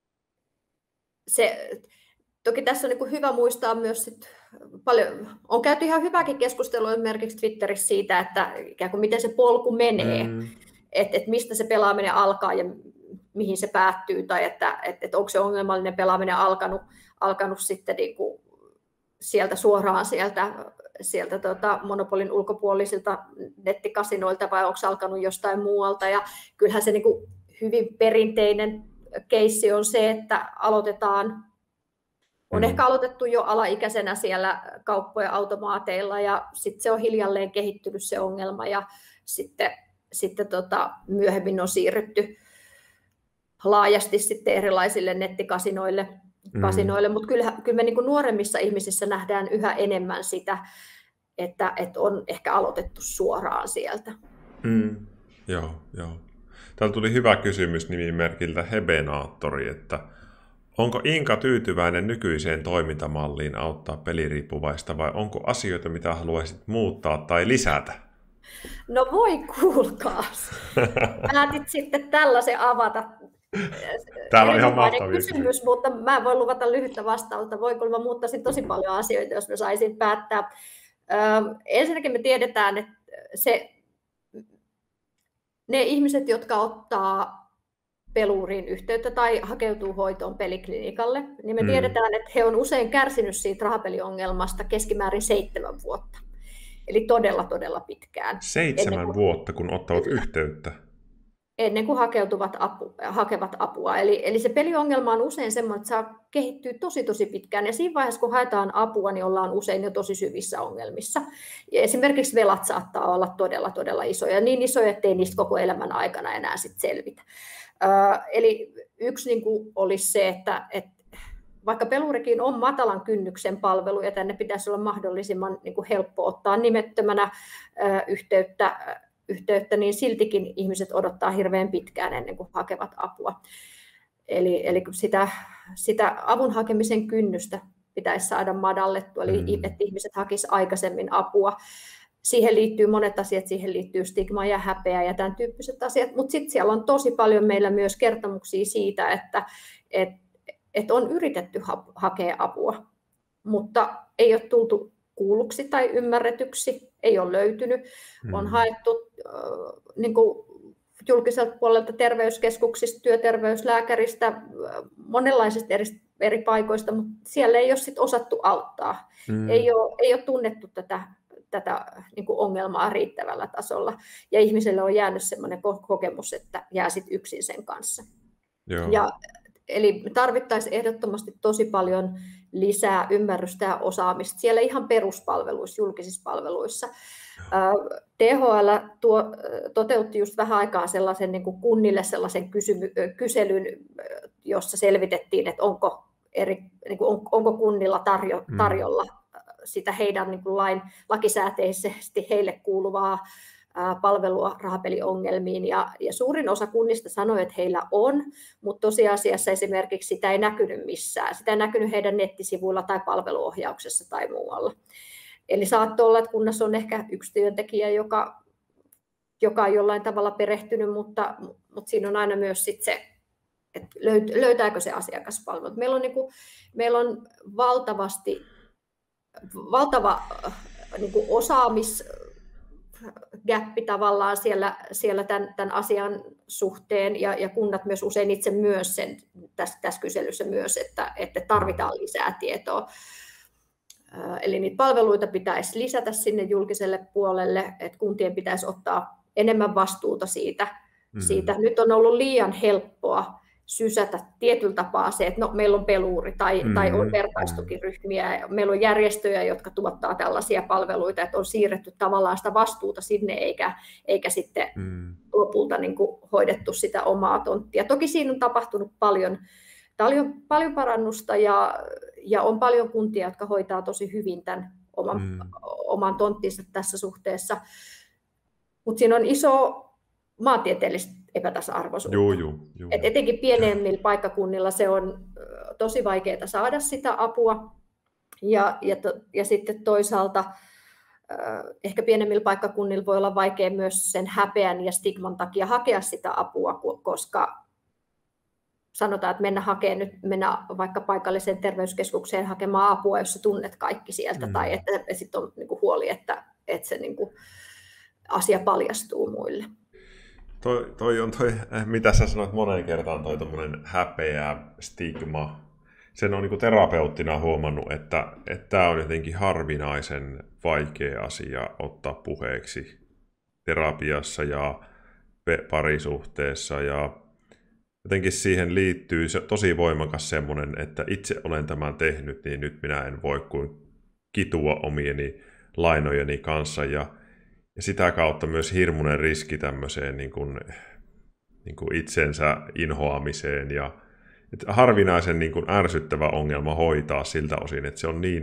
[SPEAKER 1] se, toki tässä on niin kuin hyvä muistaa myös, sit paljon, on käyty ihan hyvääkin keskustelua esimerkiksi Twitterissä siitä, että ikään kuin miten se polku menee, mm. että et mistä se pelaaminen alkaa ja mihin se päättyy, tai että, että, että onko se ongelmallinen pelaaminen alkanut, alkanut sitten niin kuin sieltä suoraan sieltä, sieltä tota monopolin ulkopuolisilta nettikasinoilta, vai onko se alkanut jostain muualta. Ja kyllähän se niin kuin hyvin perinteinen keissi on se, että aloitetaan, on mm. ehkä aloitettu jo alaikäisenä siellä kauppojen automaateilla, ja sitten se on hiljalleen kehittynyt se ongelma, ja sitten, sitten tota, myöhemmin on siirrytty laajasti sitten erilaisille nettikasinoille, mm. kasinoille. Mutta kyllä, kyllä me niin kuin nuoremmissa ihmisissä nähdään yhä enemmän sitä, että, että on ehkä aloitettu suoraan sieltä.
[SPEAKER 2] Mm. Joo, joo. Täällä tuli hyvä kysymys nimimerkiltä Hebenaattori, että onko Inka tyytyväinen nykyiseen toimintamalliin auttaa peliriippuvaista, vai onko asioita, mitä haluaisit muuttaa tai lisätä?
[SPEAKER 1] No voi kuulkaas. Päätit sitten tällaisen avata.
[SPEAKER 2] Täällä on ihan mahtavia
[SPEAKER 1] kysymys, mutta mä en voi luvata lyhyttä vastausta. Voi kun mä muuttaisin tosi paljon asioita, jos mä saisin päättää. Ö, ensinnäkin me tiedetään, että se, ne ihmiset, jotka ottaa peluuriin yhteyttä tai hakeutuu hoitoon peliklinikalle, niin me mm. tiedetään, että he on usein kärsinyt siitä rahapeliongelmasta keskimäärin seitsemän vuotta. Eli todella, todella pitkään.
[SPEAKER 2] Seitsemän kuin, vuotta, kun ottavat yhteyttä.
[SPEAKER 1] Ennen kuin hakeutuvat apu, hakevat apua. Eli, eli se peliongelma on usein semmoinen, että saa kehittyä tosi, tosi pitkään. Ja siinä vaiheessa, kun haetaan apua, niin ollaan usein jo tosi syvissä ongelmissa. Ja esimerkiksi velat saattaa olla todella, todella isoja. Niin isoja, ettei niistä koko elämän aikana enää sit selvitä. Äh, eli yksi niin kuin olisi se, että, että vaikka pelurikin on matalan kynnyksen palvelu, ja tänne pitäisi olla mahdollisimman niin kuin helppo ottaa nimettömänä äh, yhteyttä, yhteyttä, niin siltikin ihmiset odottaa hirveän pitkään ennen kuin hakevat apua. Eli, eli sitä, sitä avun hakemisen kynnystä pitäisi saada madallettua, eli mm. että ihmiset hakisivat aikaisemmin apua. Siihen liittyy monet asiat, siihen liittyy stigma ja häpeä ja tämän tyyppiset asiat, mutta sitten siellä on tosi paljon meillä myös kertomuksia siitä, että et, et on yritetty ha- hakea apua, mutta ei ole tultu kuulluksi tai ymmärretyksi, ei ole löytynyt. Hmm. On haettu äh, niin kuin julkiselta puolelta terveyskeskuksista, työterveyslääkäristä, monenlaisista eri eri paikoista, mutta siellä ei ole sit osattu auttaa. Mm. Ei ole, ei ole tunnettu tätä, tätä niin kuin ongelmaa riittävällä tasolla, ja ihmiselle on jäänyt sellainen kokemus, että jää sit yksin sen kanssa.
[SPEAKER 2] Joo.
[SPEAKER 1] Ja, eli tarvittaisiin ehdottomasti tosi paljon lisää ymmärrystä ja osaamista siellä ihan peruspalveluissa, julkisissa palveluissa. T H L tuo, toteutti just vähän aikaa sellaisen niin kuin kunnille sellaisen kysymy, kyselyn, jossa selvitettiin, että onko, eri, niin kuin on, onko kunnilla tarjo, tarjolla sitä heidän niin kuin lain, lakisääteisesti heille kuuluvaa ää, palvelua rahapeliongelmiin. Ja, ja suurin osa kunnista sanoi, että heillä on, mutta tosiasiassa esimerkiksi sitä ei näkynyt missään. Sitä ei näkynyt heidän nettisivuilla tai palveluohjauksessa tai muualla. Eli saattoi olla, että kunnassa on ehkä yksi työntekijä, joka, joka on jollain tavalla perehtynyt, mutta, mutta siinä on aina myös sit se, että löytääkö se asiakaspalvelu. Meillä on, niin kuin, meillä on valtavasti, valtava niin kuin osaamisgäppi tavallaan siellä, siellä tämän, tämän asian suhteen, ja, ja kunnat myös usein itse myös sen tässä, tässä kyselyssä myös, että, että tarvitaan lisää tietoa. Eli niitä palveluita pitäisi lisätä sinne julkiselle puolelle, että kuntien pitäisi ottaa enemmän vastuuta siitä. Mm-hmm. siitä. Nyt on ollut liian helppoa sysätä tietyllä tapaa se, että no, meillä on peluuri tai, mm-hmm. tai on vertaistukiryhmiä. Meillä on järjestöjä, jotka tuottaa tällaisia palveluita, että on siirretty tavallaan sitä vastuuta sinne, eikä, eikä sitten mm-hmm. lopulta niin kuin hoidettu sitä omaa tonttia. Toki siinä on tapahtunut paljon, paljon, paljon parannusta ja Ja on paljon kuntia, jotka hoitaa tosi hyvin tämän oman, mm. oman tonttinsa tässä suhteessa. Mutta siinä on iso maantieteellistä epätasa-arvoisuutta.
[SPEAKER 2] Joo, joo, joo.
[SPEAKER 1] Et etenkin pienemmillä paikkakunnilla se on tosi vaikeaa saada sitä apua. Ja, ja, to, ja sitten toisaalta ehkä pienemmillä paikkakunnilla voi olla vaikea myös sen häpeän ja stigman takia hakea sitä apua, koska sanotaan, että mennä, hakee nyt, mennä vaikka paikalliseen terveyskeskukseen hakemaan apua, jos sä tunnet kaikki sieltä, mm. tai että sitten on niinku huoli, että, että se niinku asia paljastuu muille.
[SPEAKER 2] Toi, toi on toi, mitä sä sanoit moneen kertaan, toi tommoinen häpeä, stigma. Sen on niinku terapeuttina huomannut, että tämä on jotenkin harvinaisen vaikea asia ottaa puheeksi terapiassa ja parisuhteessa, ja jotenkin siihen liittyy se tosi voimakas semmoinen, että itse olen tämän tehnyt, niin nyt minä en voi kuin kitua omieni lainojeni kanssa. Ja, ja sitä kautta myös hirmuinen riski tämmöiseen niin kuin, niin kuin itsensä inhoamiseen. Ja että harvinaisen niin kuin ärsyttävä ongelma hoitaa siltä osin, että se on niin,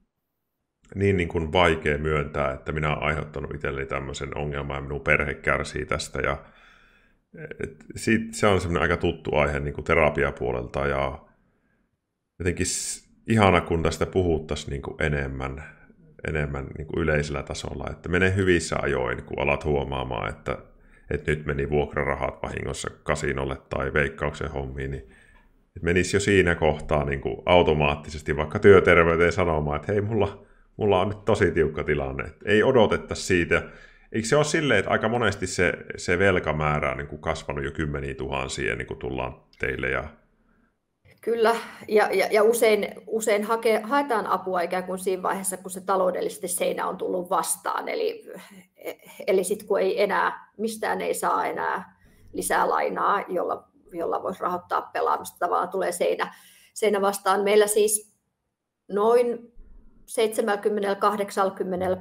[SPEAKER 2] niin, niin kuin vaikea myöntää, että minä olen aiheuttanut itselleni tämmöisen ongelman ja minun perhe kärsii tästä. Ja Et siitä, se on semmoinen aika tuttu aihe niin kuin terapiapuolelta, ja jotenkin ihana, kun tästä puhuttaisiin niin kuin enemmän, enemmän niin kuin yleisellä tasolla, että menee hyvissä ajoin, kun alat huomaamaan, että, että nyt meni vuokrarahat vahingossa kasinolle tai Veikkauksen hommiin, niin että menisi jo siinä kohtaa niin kuin automaattisesti vaikka työterveyteen sanomaan, että hei, mulla, mulla on nyt tosi tiukka tilanne, että ei odotettaisi siitä. Eikö se ole silleen, että aika monesti se, se velkamäärä on niin kuin kasvanut jo kymmeniä tuhansia, niin kuin tullaan teille? Ja...
[SPEAKER 1] Kyllä, ja, ja, ja usein, usein hake, haetaan apua ikään kuin siinä vaiheessa, kun se taloudellisesti seinä on tullut vastaan. Eli, eli sitten kun ei enää, mistään ei saa enää lisää lainaa, jolla, jolla voisi rahoittaa pelaamista, tavallaan tulee seinä, seinä vastaan. Meillä siis noin seitsemänkymmentä kahdeksankymmentä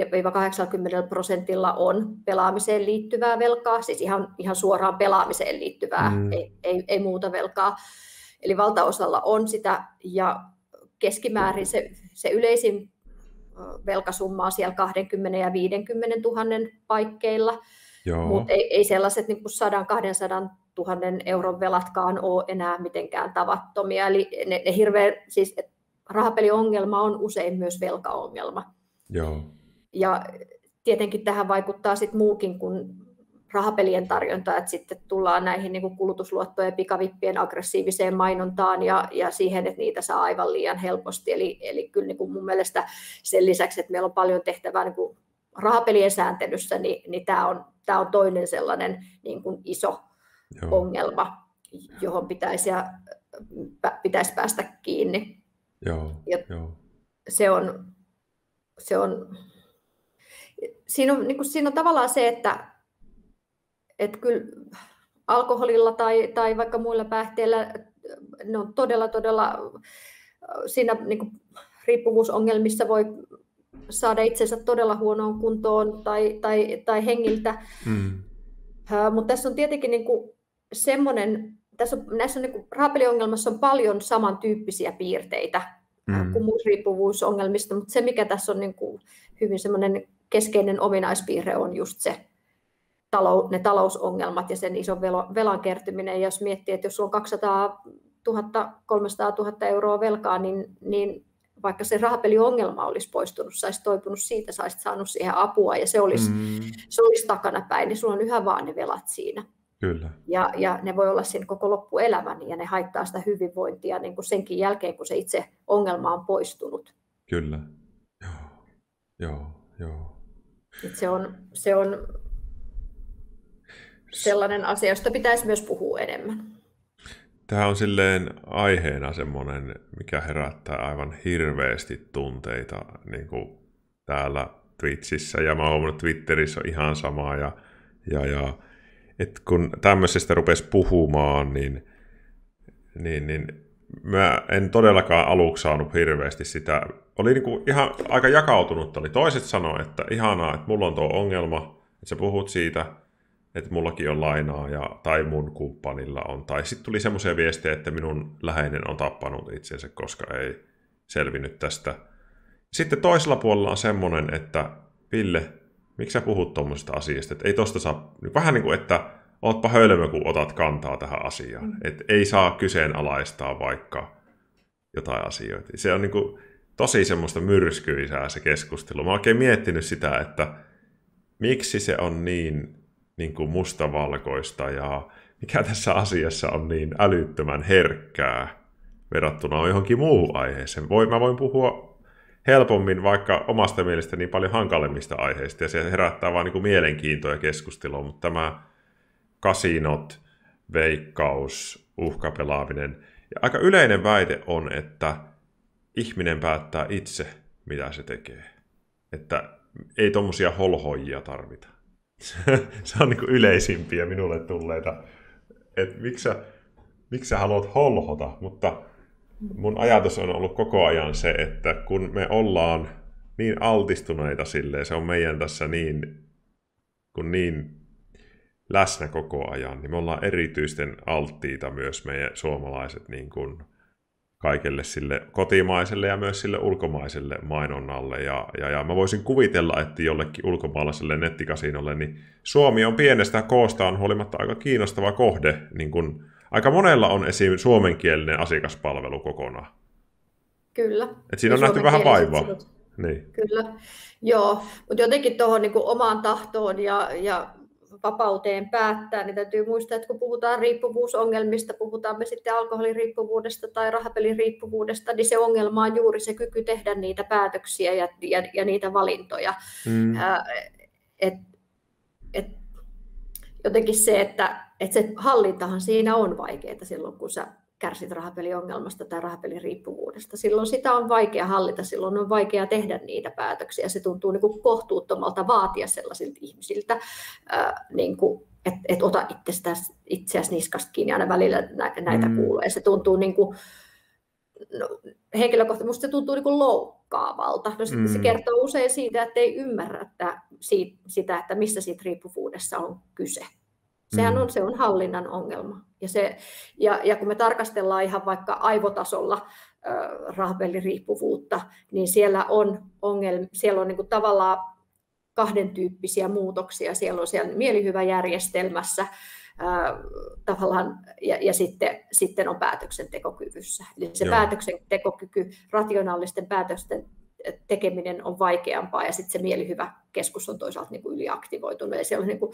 [SPEAKER 1] prosentilla on pelaamiseen liittyvää velkaa, siis ihan, ihan suoraan pelaamiseen liittyvää, mm. ei, ei, ei muuta velkaa. Eli valtaosalla on sitä, ja keskimäärin se, se yleisin velkasumma on siellä kaksikymmentä ja viisikymmentä tuhannen paikkeilla, mutta ei, ei sellaiset niin kuin sata kaksisataa tuhatta euron velatkaan ole enää mitenkään tavattomia. Eli ne, ne hirveän, siis rahapeliongelma on usein myös velkaongelma.
[SPEAKER 2] Joo.
[SPEAKER 1] Ja tietenkin tähän vaikuttaa sitten muukin kuin rahapelien tarjonta, että sitten tullaan näihin niin kuin kulutusluottojen ja pikavippien aggressiiviseen mainontaan ja, ja siihen, että niitä saa aivan liian helposti. Eli, eli kyllä niin kuin mun mielestä sen lisäksi, että meillä on paljon tehtävää niin kuin rahapelien sääntelyssä, niin, niin tämä on, tämä on toinen sellainen niin kuin iso Joo. ongelma, johon pitäisi. Ja pitäisi päästä kiinni.
[SPEAKER 2] Joo, joo.
[SPEAKER 1] Se on, se on, siinä, on, niin kuin, siinä on tavallaan se, että, että kyllä alkoholilla tai, tai vaikka muilla päihteillä ne on todella, todella siinä niin kuin riippuvuusongelmissa voi saada itsensä todella huonoon kuntoon tai, tai, tai hengiltä. Mm. Uh, mutta tässä on tietenkin niin kuin semmoinen, tässä on, näissä niin kuin rahapeliongelmassa on paljon samantyyppisiä piirteitä mm. kuin muissa riippuvuusongelmista, mutta se mikä tässä on niin kuin hyvin semmoinen keskeinen ominaispiirre on just se, ne talousongelmat ja sen ison velan kertyminen. Ja jos miettii, että jos sulla on kaksisataatuhatta kolmesataatuhatta euroa velkaa, niin, niin vaikka se rahapeliongelma olisi poistunut, saisit toipunut siitä, saisit saanut siihen apua ja se olisi, mm. se olisi takanapäin, niin sulla on yhä vaan ne velat siinä.
[SPEAKER 2] Kyllä.
[SPEAKER 1] Ja, ja ne voi olla siinä koko loppuelämän ja ne haittaa sitä hyvinvointia niin kuin senkin jälkeen, kun se itse ongelma on poistunut.
[SPEAKER 2] Kyllä. Joo, joo, joo.
[SPEAKER 1] Se on, se on sellainen asia, josta pitäisi myös puhua enemmän.
[SPEAKER 2] Tämä on silleen aiheena semmoinen, mikä herättää aivan hirveästi tunteita niin kuin täällä Twitchissä ja mä oon huomannut, Twitterissä on ihan samaa. Ja, ja, ja, et kun tämmöisestä rupesi puhumaan, niin, niin, niin mä en todellakaan aluksi saanut hirveästi sitä. Oli niin kuin ihan aika jakautunut. Oli. Toiset sanoi, että ihanaa, että mulla on tuo ongelma, että sä puhut siitä, että mullakin on lainaa ja, tai mun kumppanilla on. Tai sitten tuli semmoisia viestejä, että minun läheinen on tappanut itsensä, koska ei selvinnyt tästä. Sitten toisella puolella on semmoinen, että Ville, miksi sä puhut tuommoisesta asiasta? Että ei tosta saa, vähän niin kuin, että ootpa hölmö, kun otat kantaa tähän asiaan. Mm. Että ei saa kyseenalaistaa vaikka jotain asioita. Se on niin kuin tosi semmoista myrskyisää se keskustelu. Mä oon oikein miettinyt sitä, että miksi se on niin niin kuin mustavalkoista ja mikä tässä asiassa on niin älyttömän herkkää verrattuna johonkin muuhun aiheeseen. Voi, mä voin puhua helpommin vaikka omasta mielestäni niin paljon hankalemmista aiheista ja se herättää vaan niin kuin mielenkiintoa ja keskustelua, mutta tämä kasinot, veikkaus, uhkapelaaminen ja aika yleinen väite on, että ihminen päättää itse, mitä se tekee. Että ei tommosia holhoijia tarvita. Se on niin kuin yleisimpiä minulle tulleita, että miksi sä, miksi sä haluat holhota, mutta mun ajatus on ollut koko ajan se, että kun me ollaan niin altistuneita silleen, se on meidän tässä niin, kun niin läsnä koko ajan, niin me ollaan erityisten alttiita myös meidän suomalaiset niin kuin kaikelle sille kotimaiselle ja myös sille ulkomaiselle mainonnalle. Ja, ja, ja mä voisin kuvitella, että jollekin ulkomaalaiselle nettikasinolle, niin Suomi on pienestä koostaan huolimatta aika kiinnostava kohde. Niin kun, aika monella on esim. Suomenkielinen asiakaspalvelu kokonaan.
[SPEAKER 1] Kyllä.
[SPEAKER 2] Et siinä on nähty vähän vaivaa. Niin.
[SPEAKER 1] Kyllä, joo. Mutta jotenkin tuohon niin omaan tahtoon ja, ja vapauteen päättää, niin täytyy muistaa, että kun puhutaan riippuvuusongelmista, puhutaan me sitten alkoholiriippuvuudesta tai rahapeliriippuvuudesta, niin se ongelma on juuri se kyky tehdä niitä päätöksiä ja, ja, ja niitä valintoja. Mm. Ää, et, et, jotenkin se, että et se hallintahan siinä on vaikeaa silloin, kun sä kärsit rahapeliongelmasta tai rahapeliriippuvuudesta. Silloin sitä on vaikea hallita, silloin on vaikea tehdä niitä päätöksiä. Se tuntuu niin kuin kohtuuttomalta vaatia sellaisilta ihmisiltä, ää, niin kuin, että et ota itsestäsi, itseäsi niskasta kiinni, aina välillä näitä mm. kuulee. Se tuntuu niin kuin, no, henkilökohtaisesti, musta se tuntuu niin kuin loukkaavalta. No, mm. Se kertoo usein siitä, että ei ymmärrä että siitä, sitä, että missä siitä riippuvuudessa on kyse. Sehän on, se on hallinnan ongelma. Ja, se, ja, ja kun me tarkastellaan ihan vaikka aivotasolla äh, rahapeliriippuvuutta, niin siellä on, ongelma, siellä on niin kuin tavallaan kahden tyyppisiä muutoksia. Siellä on siellä mielihyväjärjestelmässä äh, tavallaan, ja, ja sitten, sitten on päätöksentekokyvyssä. Eli se Joo. päätöksentekokyky, rationaalisten päätösten tekeminen on vaikeampaa, ja sitten se mielihyvä keskus on toisaalta niin kuin yliaktivoitunut. Eli siellä on niin kuin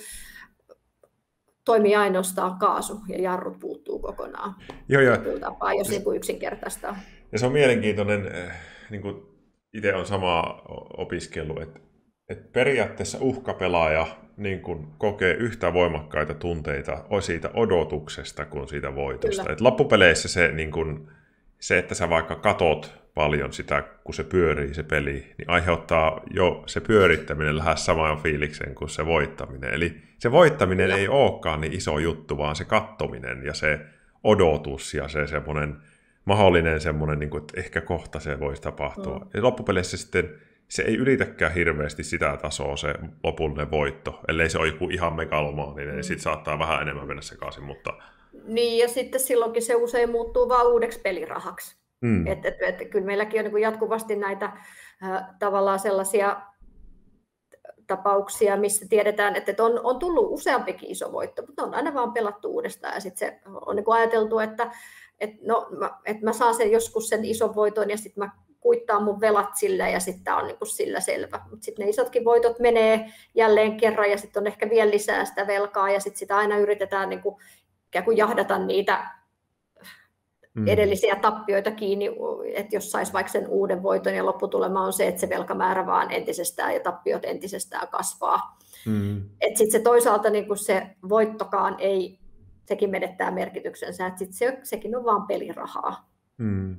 [SPEAKER 1] toimii ainoastaan kaasu ja jarrut puuttuu kokonaan.
[SPEAKER 2] Joo, joo.
[SPEAKER 1] Tapaa, jos niin kuin yksinkertaistaa.
[SPEAKER 2] Ja se on mielenkiintoinen, niin kuin itse olen samaa opiskellut, että, että periaatteessa uhkapelaaja niin kuin kokee yhtä voimakkaita tunteita siitä odotuksesta kuin siitä voitosta. Et loppupeleissä se, niin kuin, se, että sä vaikka katot paljon sitä, kun se pyörii se peli, niin aiheuttaa jo se pyörittäminen lähes saman fiiliksen kuin se voittaminen. Eli se voittaminen Kyllä. ei olekaan niin iso juttu, vaan se kattominen ja se odotus ja se semmoinen mahdollinen semmoinen, niin kuin, että ehkä kohta se voisi tapahtua. Mm. Ja loppupeleissä sitten se ei ylitäkään hirveästi sitä tasoa se lopullinen voitto, ellei se ole joku ihan megalomaaninen, mm. niin sitten saattaa vähän enemmän mennä sekaisin. Mutta...
[SPEAKER 1] Niin, ja sitten silloinkin se usein muuttuu vaan uudeksi pelirahaksi. Mm. Että et, et, kyllä meilläkin on niin kuin jatkuvasti näitä äh, tavallaan sellaisia tapauksia, missä tiedetään, että, että on, on tullut useampikin iso voitto, mutta on aina vaan pelattu uudestaan. Ja sitten se on niin kuin ajateltu, että et, no, mä, et mä saan sen joskus sen ison voiton ja sitten mä kuittaa mun velat sillä ja sitten tämä on niin kuin sillä selvä. Mutta sitten ne isotkin voitot menee jälleen kerran ja sitten on ehkä vielä lisää sitä velkaa ja sitten sitä aina yritetään niin kuin, ikään kuin jahdata niitä mm. edellisiä tappioita kiinni, että jos saisi vaikka sen uuden voiton ja lopputulema on se, että se velkamäärä vaan entisestään ja tappiot entisestään kasvaa. Mm. Että sitten se toisaalta niin kuin se voittokaan ei, sekin menettää merkityksensä, että sitten se, sekin on vaan pelirahaa.
[SPEAKER 2] Mm.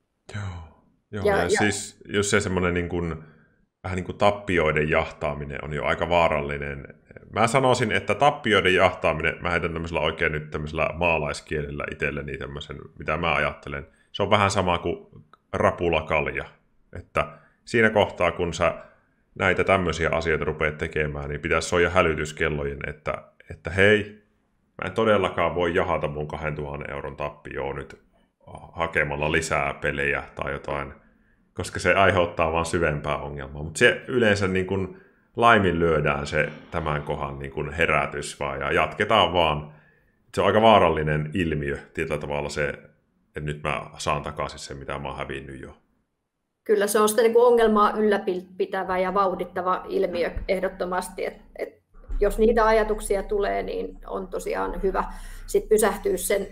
[SPEAKER 2] Joo. Joo, ja, ja, ja siis jos se semmoinen niin kuin, vähän niin kuin tappioiden jahtaaminen on jo aika vaarallinen. Mä sanoisin, että tappioiden jahtaaminen, mä heitän tämmöisellä oikein nyt tämmöisellä maalaiskielellä itselleni tämmöisen, mitä mä ajattelen. Se on vähän sama kuin rapulakalja. Että siinä kohtaa, kun sä näitä tämmöisiä asioita rupeat tekemään, niin pitäisi soija hälytyskellojen, että, että hei, mä en todellakaan voi jahata mun kahdentuhannen euron tappioon nyt hakemalla lisää pelejä tai jotain, koska se aiheuttaa vaan syvempää ongelmaa. Mutta se yleensä niin kun laiminlyödään se tämän kohan niin kun herätys vaan ja jatketaan vaan. Se on aika vaarallinen ilmiö tietyllä tavalla se, että nyt mä saan takaisin sen, mitä mä oon hävinnyt jo.
[SPEAKER 1] Kyllä se on sitä niin kuin ongelmaa ylläpitävä ja vauhdittava ilmiö ehdottomasti, että et jos niitä ajatuksia tulee, niin on tosiaan hyvä sit pysähtyä sen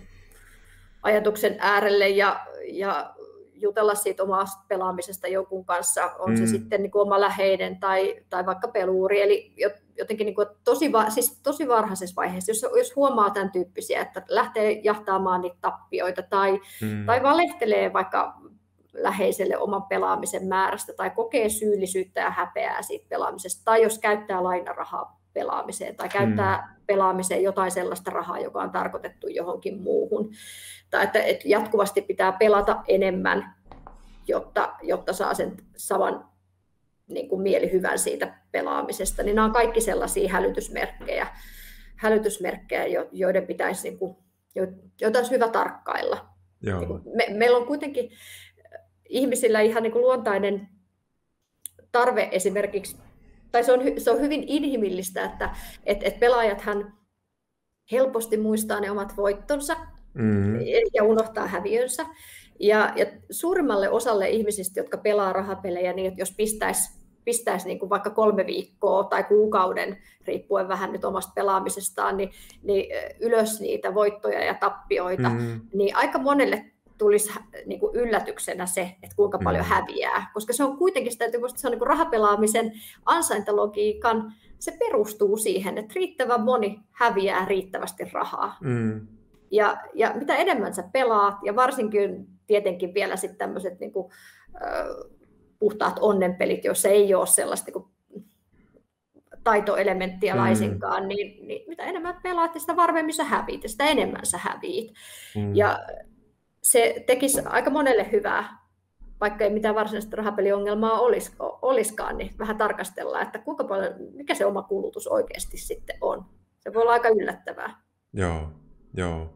[SPEAKER 1] ajatuksen äärelle ja, ja jutella siitä omasta pelaamisesta jonkun kanssa, on mm. se sitten niin kuin oma läheinen tai, tai vaikka peluuri, eli jotenkin niin kuin tosi, siis tosi varhaisessa vaiheessa, jos, jos huomaa tämän tyyppisiä, että lähtee jahtaamaan niitä tappioita tai, mm. tai valehtelee vaikka läheiselle oman pelaamisen määrästä tai kokee syyllisyyttä ja häpeää siitä pelaamisesta, tai jos käyttää lainarahaa pelaamiseen tai käyttää mm. pelaamiseen jotain sellaista rahaa, joka on tarkoitettu johonkin muuhun. Tai että, että jatkuvasti pitää pelata enemmän, jotta, jotta saa sen saman niin kuin mielihyvän siitä pelaamisesta. Niin nämä on kaikki sellaisia hälytysmerkkejä, hälytysmerkkejä joiden pitäisi, niin kuin, joita olisi hyvä tarkkailla. Niin kuin me, meillä on kuitenkin ihmisillä ihan niin kuin luontainen tarve esimerkiksi, tai se on, se on hyvin inhimillistä, että et, et pelaajathan helposti muistaa ne omat voittonsa mm-hmm. ja unohtaa häviönsä. Ja, ja suurimmalle osalle ihmisistä, jotka pelaa rahapelejä, niin jos pistäisi pistäisi niin kuin vaikka kolme viikkoa tai kuukauden, riippuen vähän nyt omasta pelaamisestaan, niin, niin ylös niitä voittoja ja tappioita, mm-hmm. niin aika monelle tulisi niin kuin yllätyksenä se, että kuinka paljon mm. häviää. Koska se on kuitenkin sitä, että se on niin kuin rahapelaamisen ansaintalogiikan, se perustuu siihen, että riittävän moni häviää riittävästi rahaa. Mm. Ja, ja mitä enemmän sä pelaat, ja varsinkin tietenkin vielä sitten tämmöiset niin kuin, äh, puhtaat onnenpelit, joissa ei ole sellaista niin kuin taitoelementtiä mm. laisinkaan, niin, niin mitä enemmän pelaat, sitä varmemmin sä häviit, ja sitä enemmän sä häviit. Mm. Ja se tekisi aika monelle hyvää, vaikka ei mitään varsinaista rahapeliongelmaa olis, olisikaan, niin vähän tarkastella, että kuinka paljon, mikä se oma kulutus oikeasti sitten on. Se voi olla aika yllättävää.
[SPEAKER 2] Joo, joo.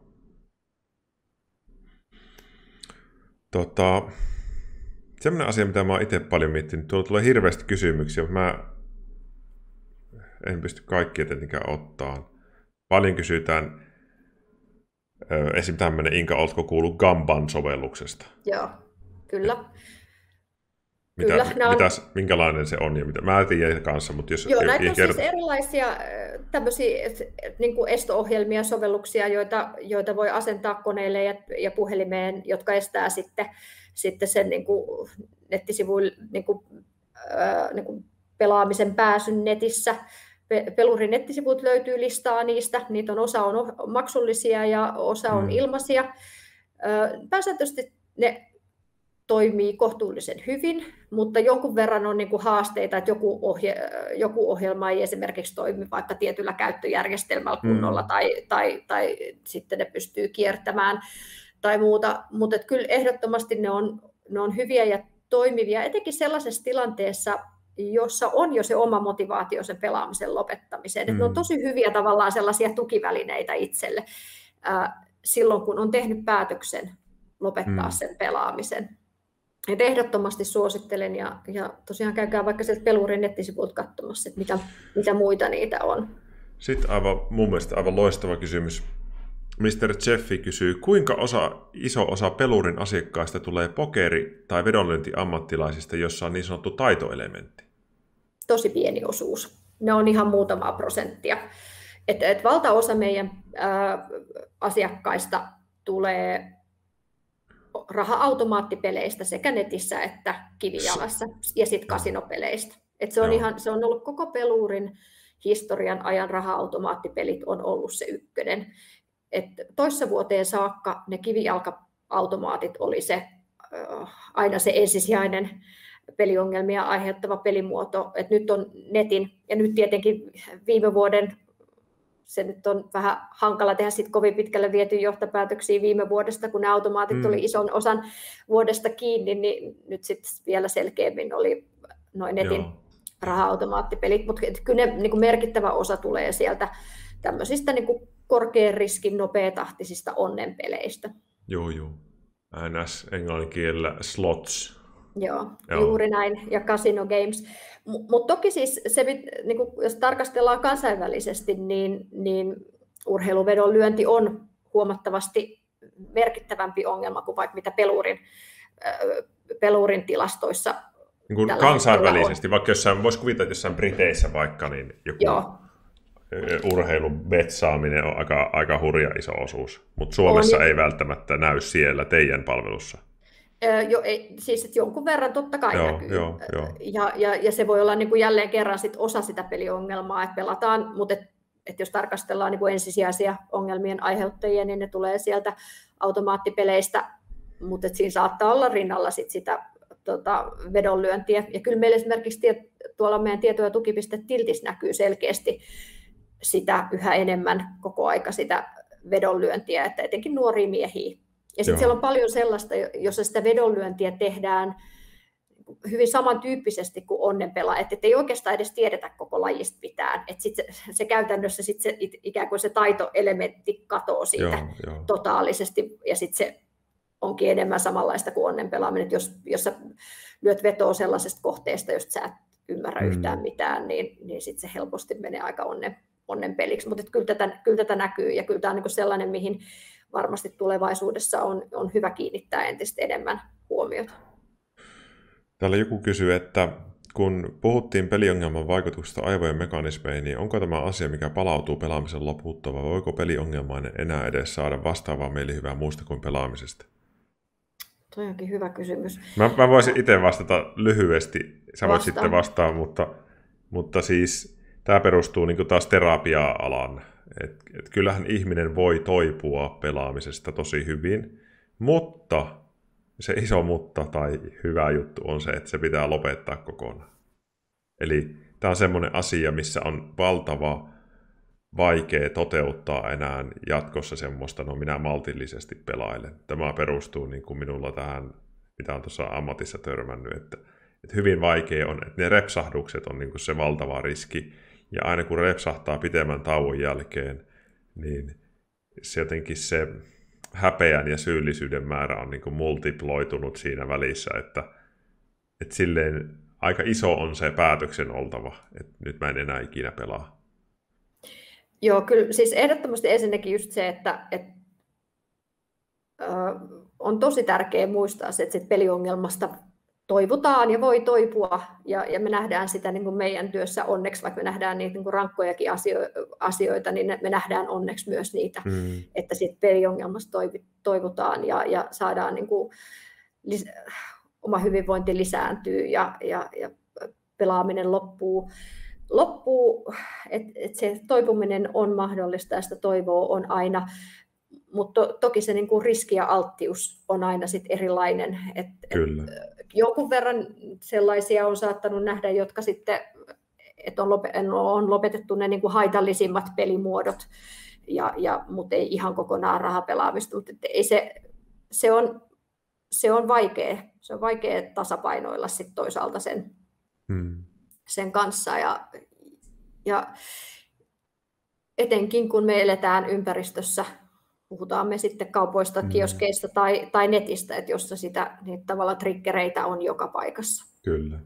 [SPEAKER 2] Tota, sellainen asia, mitä mä oon itse paljon miettinyt, tuolla tulee hirveästi kysymyksiä, mutta mä en pysty kaikkia tietenkään ottaa. Paljon kysytään esimerkiksi tämmöinen, Inka, oletko kuullut Gamban-sovelluksesta?
[SPEAKER 1] Joo, kyllä.
[SPEAKER 2] Mitä, kyllä mitäs, on... Minkälainen se on ja mitä? Mä en tiedä kanssa, mutta jos...
[SPEAKER 1] Joo, näitä on kerta... siis erilaisia tämmöisiä niin kuin esto-ohjelmia, sovelluksia, joita, joita voi asentaa koneille ja, ja puhelimeen, jotka estää sitten, sitten sen niin kuin nettisivuille niin kuin, äh, niin kuin pelaamisen pääsyn netissä. Pelurin nettisivut löytyy listaa niistä, niitä on osa on maksullisia ja osa on ilmaisia. Pääsääntöisesti ne toimii kohtuullisen hyvin, mutta jonkun verran on niin kuin haasteita, että joku, ohje, joku ohjelma ei esimerkiksi toimi vaikka tietyllä käyttöjärjestelmällä kunnolla mm. tai, tai, tai sitten ne pystyy kiertämään tai muuta, mutta kyllä ehdottomasti ne on, ne on hyviä ja toimivia, etenkin sellaisessa tilanteessa, jossa on jo se oma motivaatio sen pelaamisen lopettamiseen. Mm. Ne on tosi hyviä tavallaan sellaisia tukivälineitä itselle äh, silloin, kun on tehnyt päätöksen lopettaa mm. sen pelaamisen. Et ehdottomasti suosittelen ja, ja tosiaan käykää vaikka sieltä Pelurin nettisivulta katsomassa, että mitä, mitä muita niitä on.
[SPEAKER 2] Sitten aivan, mun mielestä aivan loistava kysymys. mister Jeffi kysyy, kuinka osa, iso osa Pelurin asiakkaista tulee pokeri- tai vedonlyöntiammattilaisista, jossa on niin sanottu taitoelementti?
[SPEAKER 1] Tosi pieni osuus. Ne on ihan muutamaa prosenttia. Et, et valtaosa meidän ää, asiakkaista tulee raha-automaattipeleistä sekä netissä että kivijalassa ja sitten kasinopeleistä. Et se, on ihan, se on ollut koko Pelurin historian ajan raha-automaattipelit on ollut se ykkönen. Et toissa vuoteen saakka ne kivijalka-automaatit oli se, äh, aina se ensisijainen peliongelmia aiheuttava pelimuoto. Et nyt on netin ja nyt tietenkin viime vuoden se nyt on vähän hankala tehdä sit kovin pitkälle viety johtopäätöksiä viime vuodesta, kun ne automaatit mm. oli ison osan vuodesta kiinni, niin nyt sitten vielä selkeämmin oli noin netin Joo. raha-automaattipelit, mutta kyllä ne, niin kuin merkittävä osa tulee sieltä tämmöisistä niin kuin korkean riskin, nopeatahtisista onnenpeleistä.
[SPEAKER 2] Joo, joo. Ns. Englannin kielellä slots.
[SPEAKER 1] Joo, Joo, juuri näin, ja Casino Games. Mutta toki siis, se, niin kun, jos tarkastellaan kansainvälisesti, niin, niin urheiluvedonlyönti on huomattavasti merkittävämpi ongelma kuin vaikka mitä Pelurin, äh, Pelurin tilastoissa
[SPEAKER 2] niin kuin kansainvälisesti, vaikka jossain, voisi kuvitella, että jossain Briteissä vaikka, niin joku Joo. urheilun betsaaminen on aika, aika hurja iso osuus, mutta Suomessa on, ei välttämättä näy siellä teidän palvelussa.
[SPEAKER 1] Jo, ei, siis että jonkun verran totta kai
[SPEAKER 2] joo,
[SPEAKER 1] näkyy.
[SPEAKER 2] Joo, joo.
[SPEAKER 1] Ja, ja, ja se voi olla niin kuin jälleen kerran sit osa sitä peliongelmaa, että pelataan, mutta et, et jos tarkastellaan niin kuin ensisijaisia ongelmien aiheuttajia, niin ne tulee sieltä automaattipeleistä, mutta siinä saattaa olla rinnalla sit sitä tota, vedonlyöntiä. Ja kyllä meillä esimerkiksi tie, tuolla meidän tieto- ja tukipiste Tiltissä näkyy selkeästi sitä yhä enemmän koko aika sitä vedonlyöntiä, että etenkin nuoria miehiä. Ja sitten siellä on paljon sellaista, jossa sitä vedonlyöntiä tehdään hyvin samantyyppisesti kuin onnenpelaa, että ei oikeastaan edes tiedetä koko lajista mitään. Että sit se, se käytännössä sit se, ikään kuin se taitoelementti katoo siitä joo, joo. totaalisesti, ja sitten se onkin enemmän samanlaista kuin onnenpelaaminen. Jos, jos sä lyöt vetoa sellaisesta kohteesta, josta sä et ymmärrä mm. yhtään mitään, niin, niin sitten se helposti menee aika onnen, onnenpeliksi. Mutta kyllä tätä, kyllä tätä näkyy, ja kyllä tämä on niin sellainen, mihin varmasti tulevaisuudessa on, on hyvä kiinnittää entistä enemmän huomiota.
[SPEAKER 2] Täällä joku kysyy, että kun puhuttiin peliongelman vaikutuksesta aivojen mekanismeihin, niin onko tämä asia, mikä palautuu pelaamisen loputtua, vai voiko peliongelmainen enää edes saada vastaavaa mielihyvää muusta kuin pelaamisesta?
[SPEAKER 1] Toi onkin hyvä kysymys.
[SPEAKER 2] Mä, mä voisin itse vastata lyhyesti, sä voit sitten vastaa, mutta, mutta siis tämä perustuu niin kuin taas terapia-alan. Et, et kyllähän ihminen voi toipua pelaamisesta tosi hyvin, mutta se iso mutta tai hyvä juttu on se, että se pitää lopettaa kokonaan. Eli tämä on semmoinen asia, missä on valtava vaikea toteuttaa enää jatkossa semmoista, no minä maltillisesti pelailen. Tämä perustuu niin kuin minulla tähän, mitä on tuossa ammatissa törmännyt, että, että hyvin vaikea on, että ne repsahdukset on niin kuin se valtava riski. Ja aina kun repsahtaa pitemmän tauon jälkeen, niin se jotenkin se häpeän ja syyllisyyden määrä on niin kuin multiploitunut siinä välissä, että, että silleen aika iso on se päätöksen oltava, että nyt mä en enää ikinä pelaa.
[SPEAKER 1] Joo, kyllä siis ehdottomasti ensinnäkin just se, että, että ö, on tosi tärkeää muistaa se, että sit peliongelmasta toivutaan ja voi toipua, ja, ja me nähdään sitä niin kuin meidän työssä onneksi, vaikka me nähdään niitä niin kuin rankkojakin asioita, niin me nähdään onneksi myös niitä, mm. että sitten peliongelmasta toivutaan ja, ja saadaan niin kuin, lis, oma hyvinvointi lisääntyy ja, ja, ja pelaaminen loppuu. loppuu, että et se toipuminen on mahdollista ja sitä toivoa on aina, mutta to, toki se niin kuin riski ja alttius on aina sit erilainen. Et,
[SPEAKER 2] Kyllä.
[SPEAKER 1] Et jonkun verran sellaisia on saattanut nähdä, jotka sitten, että on, lopet, on lopetettu ne niin kuin haitallisimmat pelimuodot, ja, ja, mutta ei ihan kokonaan rahapelaamista. Mutta ei se, se, on, se on vaikea. Se on vaikea tasapainoilla sit toisaalta sen, hmm. sen kanssa. Ja, ja etenkin kun me eletään ympäristössä, puhutaan me sitten kaupoista, mm. kioskeista tai, tai netistä, että jossa sitä, niitä tavallaan triggereitä on joka paikassa.
[SPEAKER 2] Kyllä.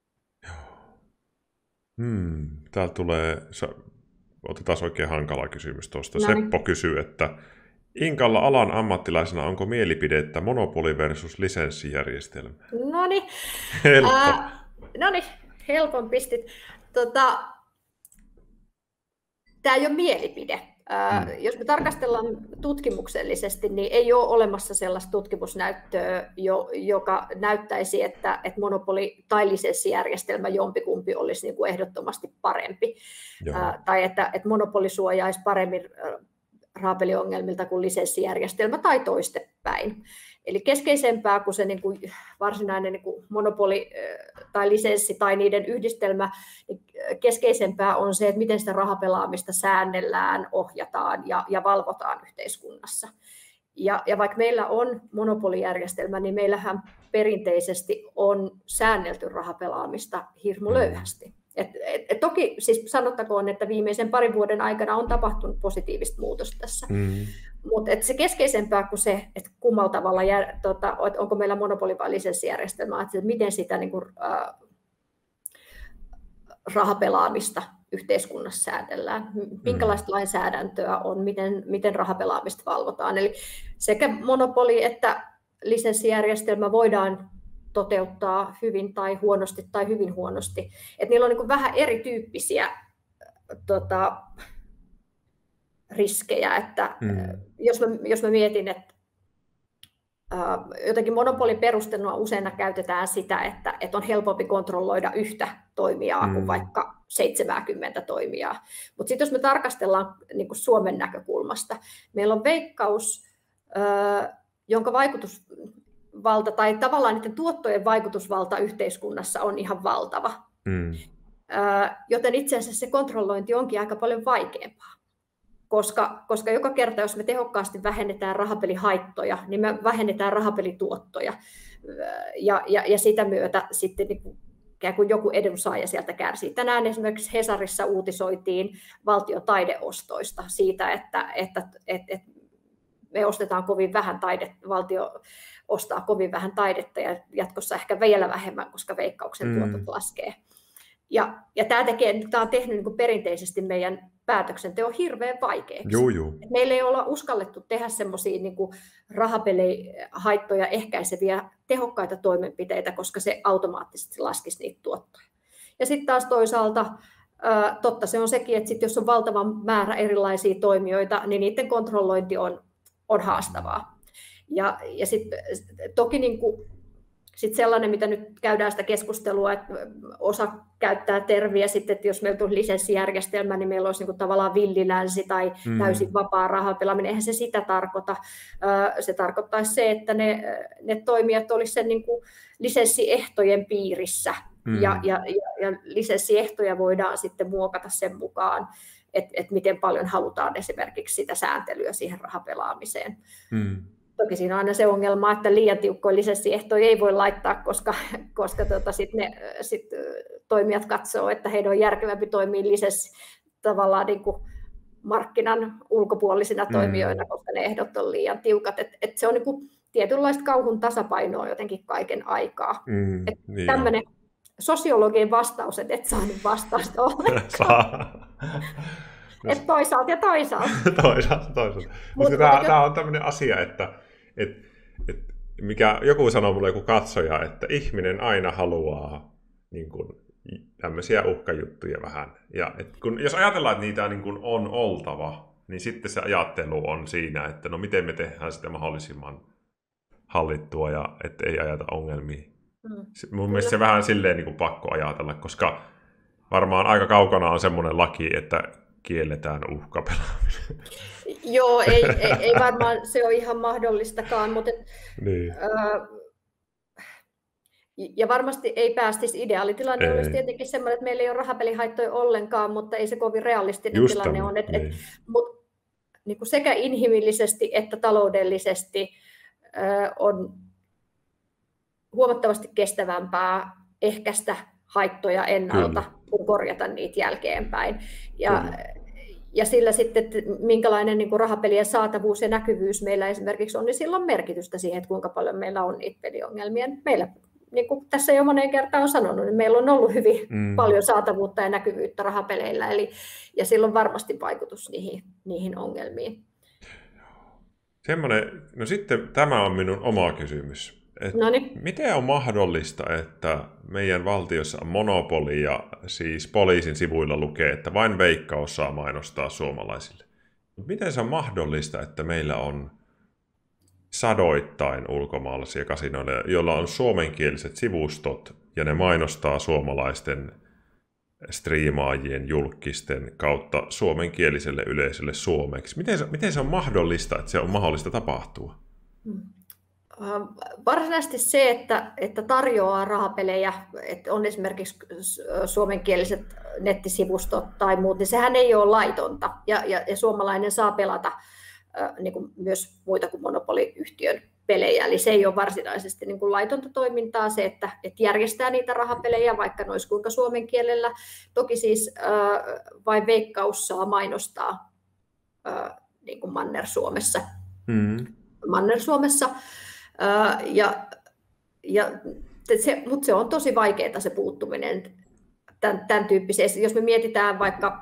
[SPEAKER 2] Hmm. Täällä tulee, otetaan oikein hankala kysymys tuosta. Noniin. Seppo kysyy, että Inkalla alan ammattilaisena onko mielipidettä monopoli versus lisenssijärjestelmä?
[SPEAKER 1] Noniin.
[SPEAKER 2] Helppo.
[SPEAKER 1] Äh, noniin, helpon pistit. Tota, tämä ei ole mielipide. Hmm. Jos me tarkastellaan tutkimuksellisesti, niin ei ole olemassa sellaista tutkimusnäyttöä, joka näyttäisi, että, että monopoli- tai lisenssijärjestelmä jompikumpi olisi niin kuin ehdottomasti parempi. Ää, tai että, että monopoli suojaisi paremmin rahapeliongelmilta kuin lisenssijärjestelmä tai toistepäin. Eli keskeisempää kuin se niin kuin varsinainen niin kuin monopoli tai lisenssi tai niiden yhdistelmä, niin keskeisempää on se, että miten sitä rahapelaamista säännellään, ohjataan ja, ja valvotaan yhteiskunnassa. Ja, ja vaikka meillä on monopolijärjestelmä, niin meillähän perinteisesti on säännelty rahapelaamista hirmu löyhästi. Et, et, et toki siis sanottakoon, että viimeisen parin vuoden aikana on tapahtunut positiivista muutosta tässä. Mm. Mutta se keskeisempää kuin se, että kummalla tavalla, jär, tota, onko meillä monopoli- vai lisenssijärjestelmä, että miten sitä niin kuin, äh, rahapelaamista yhteiskunnassa säädellään, minkälaista mm. lainsäädäntöä on, miten, miten rahapelaamista valvotaan. Eli sekä monopoli- että lisenssijärjestelmä voidaan toteuttaa hyvin tai huonosti tai hyvin huonosti. Et niillä on niin kuin vähän erityyppisiä tota, riskejä. Että, mm. jos, mä, jos mä mietin, että ää, jotenkin monopolin perusteluna usein käytetään sitä, että, että on helpompi kontrolloida yhtä toimijaa mm. kuin vaikka seitsemänkymmentä toimijaa. Mutta sitten jos me tarkastellaan niin kuin Suomen näkökulmasta, meillä on Veikkaus, ää, jonka vaikutus valta tai tavallaan niiden tuottojen vaikutusvalta yhteiskunnassa on ihan valtava. Mm. Joten itse asiassa se kontrollointi onkin aika paljon vaikeampaa. Koska, koska joka kerta, jos me tehokkaasti vähennetään rahapelihaittoja, niin me vähennetään rahapelituottoja. Ja, ja, ja sitä myötä sitten niin kuin joku edunsaaja sieltä kärsii. Tänään esimerkiksi Hesarissa uutisoitiin valtion taideostoista siitä, että, että, että, että me ostetaan kovin vähän taidetta, valtio ostaa kovin vähän taidetta ja jatkossa ehkä vielä vähemmän, koska Veikkauksen mm. tuotot laskee. Ja, ja tämä, tekee, tämä on tehnyt niin kuin perinteisesti meidän päätöksenteon hirveän vaikeaksi.
[SPEAKER 2] Juu, juu.
[SPEAKER 1] Meillä ei olla uskallettu tehdä semmoisia niin kuin rahapelihaittoja ehkäiseviä tehokkaita toimenpiteitä, koska se automaattisesti laskisi niitä tuottoja. Ja sitten taas toisaalta totta se on sekin, että sit jos on valtava määrä erilaisia toimijoita, niin niiden kontrollointi on, on haastavaa. Ja, ja sitten toki niin kuin, sit sellainen, mitä nyt käydään sitä keskustelua, että osa käyttää terviä sitten, että jos meillä on lisenssijärjestelmä, niin meillä olisi niin kuin tavallaan villilänsi tai mm. täysin vapaa rahapelaaminen. Eihän se sitä tarkoita. Se tarkoittaisi se, että ne, ne toimijat olisivat sen niin kuin lisenssiehtojen piirissä. Mm. Ja, ja, ja, ja lisenssiehtoja voidaan sitten muokata sen mukaan, että, että miten paljon halutaan esimerkiksi sitä sääntelyä siihen rahapelaamiseen. Mm. Toki siinä on aina se ongelma, että liian tiukkoja lisenssiehtoja ei voi laittaa, koska, koska tota sit ne sit toimijat katsoo, että heidän on järkevämpi toimia lisenssi tavallaan niin kuin markkinan ulkopuolisina toimijoina, mm. koska ne ehdot on liian tiukat. Et, et se on niin kuin tietynlaista kauhun tasapainoa jotenkin kaiken aikaa. Mm, niin tämmöinen sosiologien vastaus, että et saa nyt vastausta ollenkaan. Että toisaalta ja toisaalta.
[SPEAKER 2] toisaalta, toisaalta. Mutta tämä, tämä on tämmöinen asia, että et, et, mikä joku sanoo mulle, joku katsoja, että ihminen aina haluaa niin kuin, tämmöisiä uhkajuttuja vähän. Ja et kun, jos ajatellaan, että niitä niin kuin on oltava, niin sitten se ajattelu on siinä, että no miten me tehdään sitä mahdollisimman hallittua ja että ei ajata ongelmia. Mm. Mun mielestä se vähän silleen niin kuin pakko ajatella, koska varmaan aika kaukana on semmoinen laki, että kielletään uhkapelaaminen.
[SPEAKER 1] Joo, ei, ei, ei varmaan se ole ihan mahdollistakaan, mutta
[SPEAKER 2] niin.
[SPEAKER 1] ää, ja varmasti ei päästisi. Ideaalitilanne ei. Olisi tietenkin semmoinen, että meillä ei ole rahapelihaittoja ollenkaan, mutta ei se kovin realistinen Just tilanne ole. Niin. Et, mut, niin kuin sekä inhimillisesti että taloudellisesti ää, on huomattavasti kestävämpää ehkäistä haittoja ennalta, Kyllä. kuin korjata niitä jälkeenpäin. Ja, ja sillä sitten, että minkälainen niin kuin rahapelien saatavuus ja näkyvyys meillä esimerkiksi on, niin sillä on merkitystä siihen, että kuinka paljon meillä on niitä peliongelmia. Meillä, niin kuin tässä jo moneen kertaan on sanonut, niin meillä on ollut hyvin mm. paljon saatavuutta ja näkyvyyttä rahapeleillä, eli, ja sillä on varmasti vaikutus niihin, niihin ongelmiin.
[SPEAKER 2] Semmoinen, no sitten tämä on minun oma kysymys. Miten on mahdollista, että meidän valtiossa on monopoli ja siis poliisin sivuilla lukee, että vain Veikkaus saa mainostaa suomalaisille? Miten se on mahdollista, että meillä on sadoittain ulkomaalaisia kasinoita, joilla on suomenkieliset sivustot ja ne mainostaa suomalaisten striimaajien julkisten kautta suomenkieliselle yleisölle suomeksi? Miten se, miten se on mahdollista, että se on mahdollista tapahtua?
[SPEAKER 1] Hmm. Varsinaisesti se, että, että tarjoaa rahapelejä, että on esimerkiksi suomenkieliset nettisivustot tai muut, niin sehän ei ole laitonta. Ja, ja, ja suomalainen saa pelata äh, niin kuin myös muita kuin monopoliyhtiön pelejä. Eli se ei ole varsinaisesti niin kuin laitonta toimintaa se, että, että järjestää niitä rahapelejä, vaikka ne olisi kuinka suomen kielellä. Toki siis äh, vain Veikkaus saa mainostaa äh, niin kuin Manner-Suomessa. Mm. Manner-Suomessa. Uh, ja, ja se, mutta se on tosi vaikeaa se puuttuminen tämän, tämän tyyppiseen. Jos me mietitään vaikka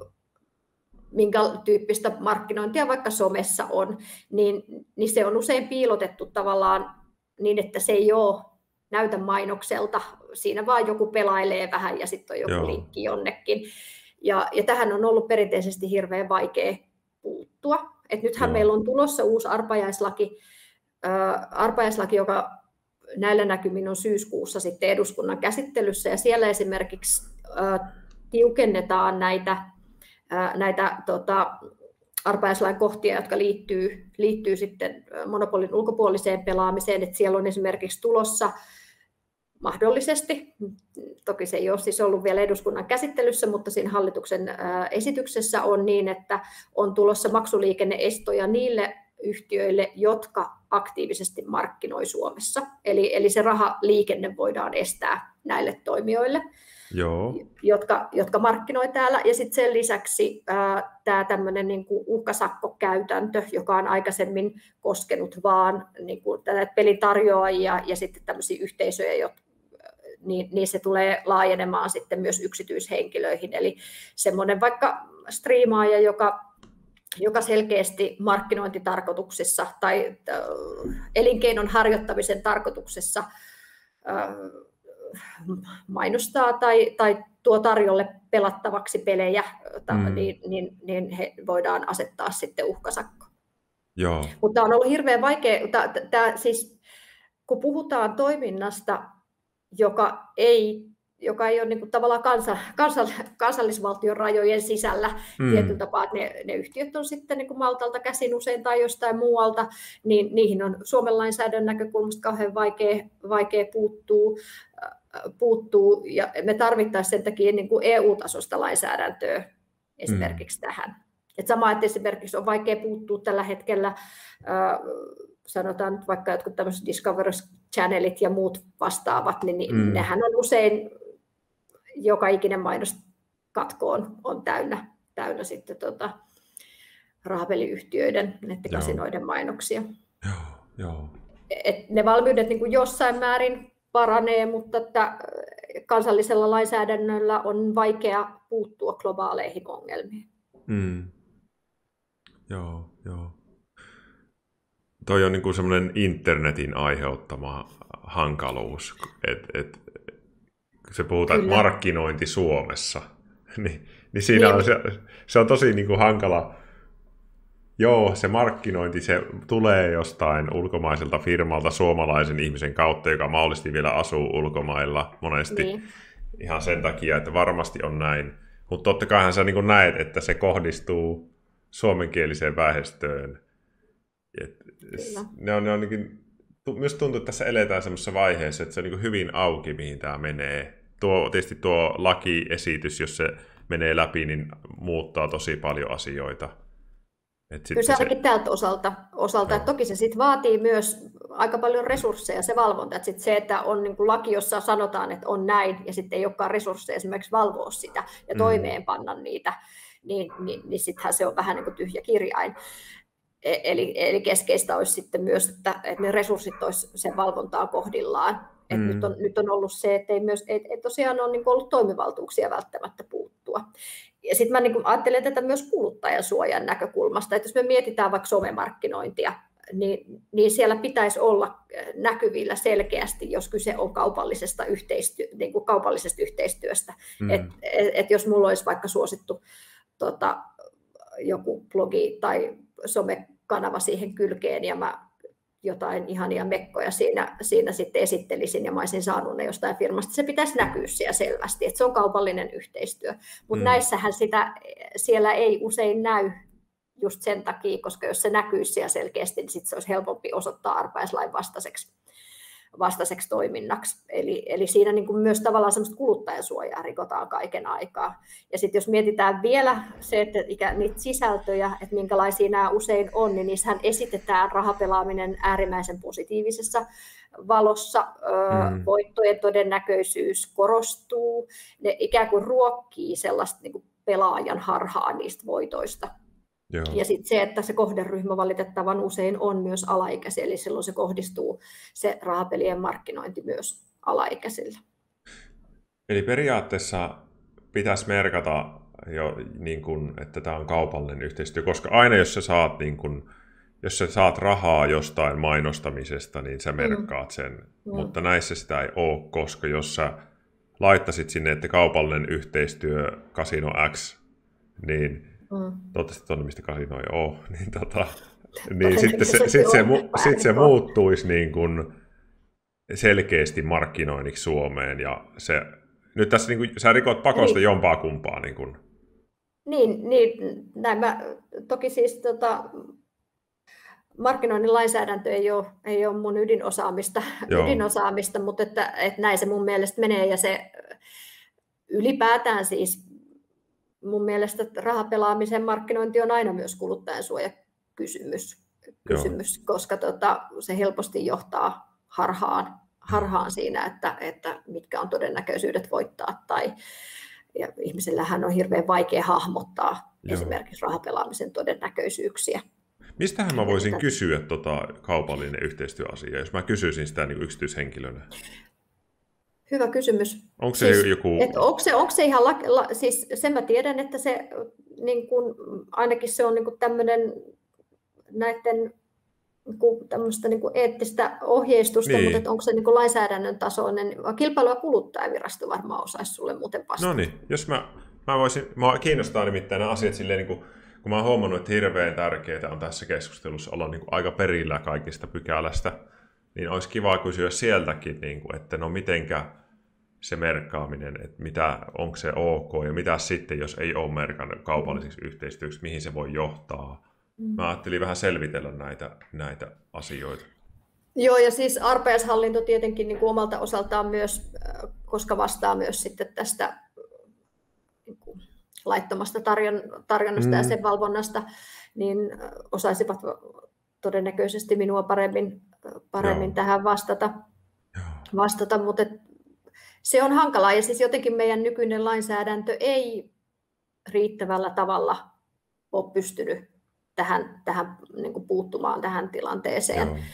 [SPEAKER 1] minkä tyyppistä markkinointia vaikka somessa on, niin, niin se on usein piilotettu tavallaan niin, että se ei ole näytä mainokselta. Siinä vaan joku pelailee vähän ja sitten on joku Joo. linkki jonnekin. Ja, ja tähän on ollut perinteisesti hirveän vaikea puuttua. Et nythän Joo. meillä on tulossa uusi arpajaislaki, arpajaislaki, joka näillä näkymin on syyskuussa sitten eduskunnan käsittelyssä, ja siellä esimerkiksi tiukennetaan näitä, näitä tota, arpajaislain kohtia, jotka liittyy, liittyy sitten monopolin ulkopuoliseen pelaamiseen, että siellä on esimerkiksi tulossa mahdollisesti, toki se ei ole siis ollut vielä eduskunnan käsittelyssä, mutta siinä hallituksen esityksessä on niin, että on tulossa maksuliikenne-estoja niille yhtiöille, jotka aktiivisesti markkinoi Suomessa. Eli, eli se rahaliikenne voidaan estää näille toimijoille,
[SPEAKER 2] Joo.
[SPEAKER 1] Jotka, jotka markkinoi täällä. Ja sitten sen lisäksi ää, tämä tämmöinen niin kuin uhkasakkokäytäntö, joka on aikaisemmin koskenut vaan niin kuin tätä pelitarjoajia ja sitten tämmöisiä yhteisöjä, jotka Niin, niin se tulee laajenemaan sitten myös yksityishenkilöihin. Eli semmoinen vaikka striimaaja, joka, joka selkeästi markkinointitarkoituksessa tai äh, elinkeinon harjoittamisen tarkoituksessa äh, mainostaa tai, tai tuo tarjolle pelattavaksi pelejä, mm. niin, niin, niin he voidaan asettaa sitten uhkasakko.
[SPEAKER 2] Joo.
[SPEAKER 1] Mutta on ollut hirveän vaikea, tää, tää, siis, kun puhutaan toiminnasta, joka ei, joka ei ole niin kuin tavallaan kansa, kansa, kansallisvaltion rajojen sisällä mm. tietyllä tapaa, että ne, ne yhtiöt on sitten niin kuin Maltalta käsin usein tai jostain muualta, niin niihin on Suomen lainsäädännön näkökulmasta kauhean vaikea, vaikea puuttua, puuttuu, ja me tarvittaisiin sen takia niin kuin E U-tasosta lainsäädäntöä esimerkiksi mm. tähän. Et sama, että esimerkiksi on vaikea puuttua tällä hetkellä, äh, sanotaan nyt vaikka jotkut tämmöiset Discovery Channelit ja muut vastaavat, niin mm. nehän on usein, joka ikinen mainoskatko on, on täynnä, täynnä sitten tota, rahapeliyhtiöiden, nettikasinoiden joo. mainoksia.
[SPEAKER 2] Joo, joo.
[SPEAKER 1] Et ne valmiudet niin kuin jossain määrin paranee, mutta että kansallisella lainsäädännöllä on vaikea puuttua globaaleihin ongelmiin.
[SPEAKER 2] Mm. Joo, joo. Toi on niinku semmoinen internetin aiheuttama hankaluus, että et, se puhutaan, että markkinointi Suomessa, niin, niin siinä niin. on se, se on tosi niinku hankala. Joo, se markkinointi, se tulee jostain ulkomaiselta firmalta suomalaisen ihmisen kautta, joka mahdollisesti vielä asuu ulkomailla monesti. Niin. ihan sen takia, että varmasti on näin. Mutta totta kaihan sä niin näet, että se kohdistuu suomenkieliseen väestöön. Et ne on, ne on niin, myös tuntuu, että tässä eletään semmoisessa vaiheessa, että se on niin hyvin auki, mihin tämä menee. Tuo, tietysti tuo lakiesitys, jos se menee läpi, niin muuttaa tosi paljon asioita.
[SPEAKER 1] Kyllä se ainakin tältä osalta, osalta että toki se sit vaatii myös aika paljon resursseja, se valvonta. Että sit se, että on niin kuin laki, jossa sanotaan, että on näin, ja sitten ei olekaan resursseja esimerkiksi valvoa sitä ja mm. toimeenpanna niitä, niin, niin, niin sittenhän se on vähän niin kuin tyhjä kirjain. Eli, eli keskeistä olisi sitten myös, että, että ne resurssit olisi sen valvontaa kohdillaan. Et mm. nyt, on, nyt on ollut se, että ei, myös, ei, ei tosiaan ole niin kuin ollut toimivaltuuksia välttämättä puuttua. Ja sitten mä niin kuin ajattelen tätä myös kuluttajansuojan näkökulmasta, että jos me mietitään vaikka somemarkkinointia, niin, niin siellä pitäisi olla näkyvillä selkeästi, jos kyse on kaupallisesta, yhteistyö, niin kuin kaupallisesta yhteistyöstä. Mm. Että et, et jos mulla olisi vaikka suosittu tota, joku blogi tai somekanava siihen kylkeen ja mä jotain ihania mekkoja siinä, siinä sitten esittelisin ja mä olisin saanut ne jostain firmasta. Se pitäisi näkyä siellä selvästi, että se on kaupallinen yhteistyö. Mutta mm. näissähän sitä siellä ei usein näy just sen takia, koska jos se näkyisi siellä selkeästi, niin sitten se olisi helpompi osoittaa arpajaislain vastaiseksi, vastaiseksi toiminnaksi. Eli, eli siinä niin kuin myös tavallaan semmoista kuluttajansuojaa rikotaan kaiken aikaa. Ja sitten jos mietitään vielä se, että ikä, niitä sisältöjä, että minkälaisia nämä usein on, niin niissähän esitetään rahapelaaminen äärimmäisen positiivisessa valossa. Mm. Voittojen todennäköisyys korostuu. Ne ikään kuin ruokkii sellaista niin kuin pelaajan harhaa niistä voitoista. Joo. Ja sitten se, että se kohderyhmä valitettavan usein on myös alaikäisiä, eli silloin se kohdistuu se rahapelien markkinointi myös alaikäisille.
[SPEAKER 2] Eli periaatteessa pitäisi merkata jo, niin kun, että tämä on kaupallinen yhteistyö, koska aina jos sä saat, niin kun, jos sä saat rahaa jostain mainostamisesta, niin sä merkkaat sen, mm. mutta näissä sitä ei ole, koska jos sä laittaisit sinne, että kaupallinen yhteistyö Casino X, niin Mm. toivottavasti tuonne, mistä kasino ei ole, niin, tota, niin sitten se, sit se, sit se muuttuisi niin kuin selkeästi markkinoinniksi Suomeen. Ja se, nyt tässä niin kuin, sä rikot pakosta niin. jompaa kumpaa. Niin, kuin.
[SPEAKER 1] Niin, niin näin mä, toki siis tota, markkinoinnin lainsäädäntö ei ole, ei ole mun ydinosaamista, ydinosaamista mutta että, että näin se mun mielestä menee. Ja se ylipäätään siis mun mielestä rahapelaamisen markkinointi on aina myös kuluttajansuojakysymys, kysymys, koska tota, se helposti johtaa harhaan, harhaan siinä, että, että mitkä on todennäköisyydet voittaa. Tai, ja ihmisillähän on hirveän vaikea hahmottaa Joo. esimerkiksi rahapelaamisen todennäköisyyksiä.
[SPEAKER 2] Mistähän mä voisin että... kysyä tota kaupallinen yhteistyöasia, jos mä kysyisin sitä niin yksityishenkilönä?
[SPEAKER 1] Hyvä kysymys.
[SPEAKER 2] Onko se
[SPEAKER 1] siis,
[SPEAKER 2] joku...
[SPEAKER 1] onko, se, onko se ihan... La, la, siis sen mä tiedän, että se niin kun, ainakin se on niin kun tämmöinen näiden niin kun, tämmöistä niin kun eettistä ohjeistusta, niin. mutta onko se niin kun lainsäädännön tasoinen? Kilpailu- ja kuluttajavirasto varmaan osaisi sulle muuten vastata.
[SPEAKER 2] No niin, jos mä, mä voisin... Mä kiinnostaa nimittäin nämä asiat silleen, niin kun, kun mä oon huomannut, että hirveän tärkeää on tässä keskustelussa olla niin kun aika perillä kaikista pykälästä, niin olisi kiva kysyä sieltäkin, niin kuin, että no mitenkä se merkkaaminen, että mitä, onko se ok, ja mitä sitten, jos ei ole merkannut kaupalliseksi yhteistyöksi, mihin se voi johtaa. Mä ajattelin vähän selvitellä näitä, näitä asioita.
[SPEAKER 1] Joo, ja siis arpajaishallinto tietenkin niin kuin omalta osaltaan myös, koska vastaa myös sitten tästä niin kuin laittomasta tarjon, tarjonnasta mm. ja sen valvonnasta, niin osaisivat todennäköisesti minua paremmin paremmin Joo. tähän vastata, vastata, mutta se on hankalaa ja siis jotenkin meidän nykyinen lainsäädäntö ei riittävällä tavalla ole pystynyt tähän, tähän niin kuin puuttumaan tähän tilanteeseen. Joo.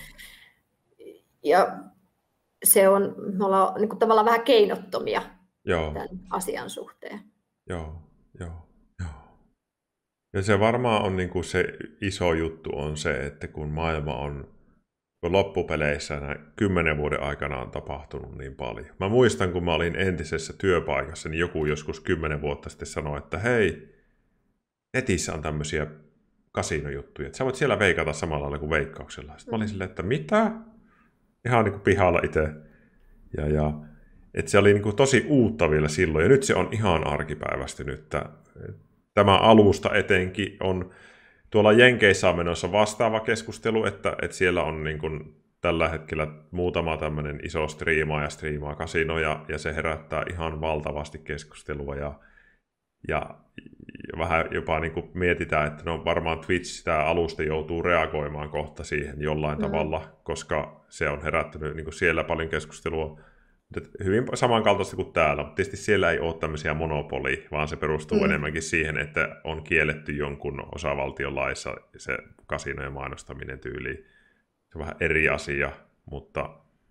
[SPEAKER 1] Ja se on, me ollaan niin kuin tavallaan vähän keinottomia Joo. tämän asian suhteen.
[SPEAKER 2] Joo, joo, joo. Ja se varmaan on niin kuin se iso juttu on se, että kun maailma on loppupeleissä näin kymmenen vuoden aikana on tapahtunut niin paljon. Mä muistan, kun mä olin entisessä työpaikassa, niin joku joskus kymmenen vuotta sitten sanoi, että hei, netissä on tämmöisiä kasinojuttuja, että sä voit siellä veikata samalla lailla kuin Veikkauksella. Sitten mä olin silleen, että mitä? Ihan niin kuin pihalla itse. Ja, ja että se oli niin kuin tosi uutta vielä silloin, ja nyt se on ihan arkipäivästynyt. Tämä alusta etenkin on, tuolla Jenkeissä on menossa vastaava keskustelu, että, että siellä on niin kuin tällä hetkellä muutama tämmöinen iso striimaaja striimaa kasinoja, ja se herättää ihan valtavasti keskustelua, ja, ja vähän jopa niin kuin mietitään, että no varmaan Twitch, tämä alusta joutuu reagoimaan kohta siihen jollain mm. tavalla, koska se on herättänyt niin kuin siellä paljon keskustelua, hyvin samankaltaista kuin täällä, mutta tietysti siellä ei ole tämmöisiä monopolia, vaan se perustuu mm. enemmänkin siihen, että on kielletty jonkun osavaltion laissa se kasinojen mainostaminen tyyliin. Se on vähän eri asia, mutta,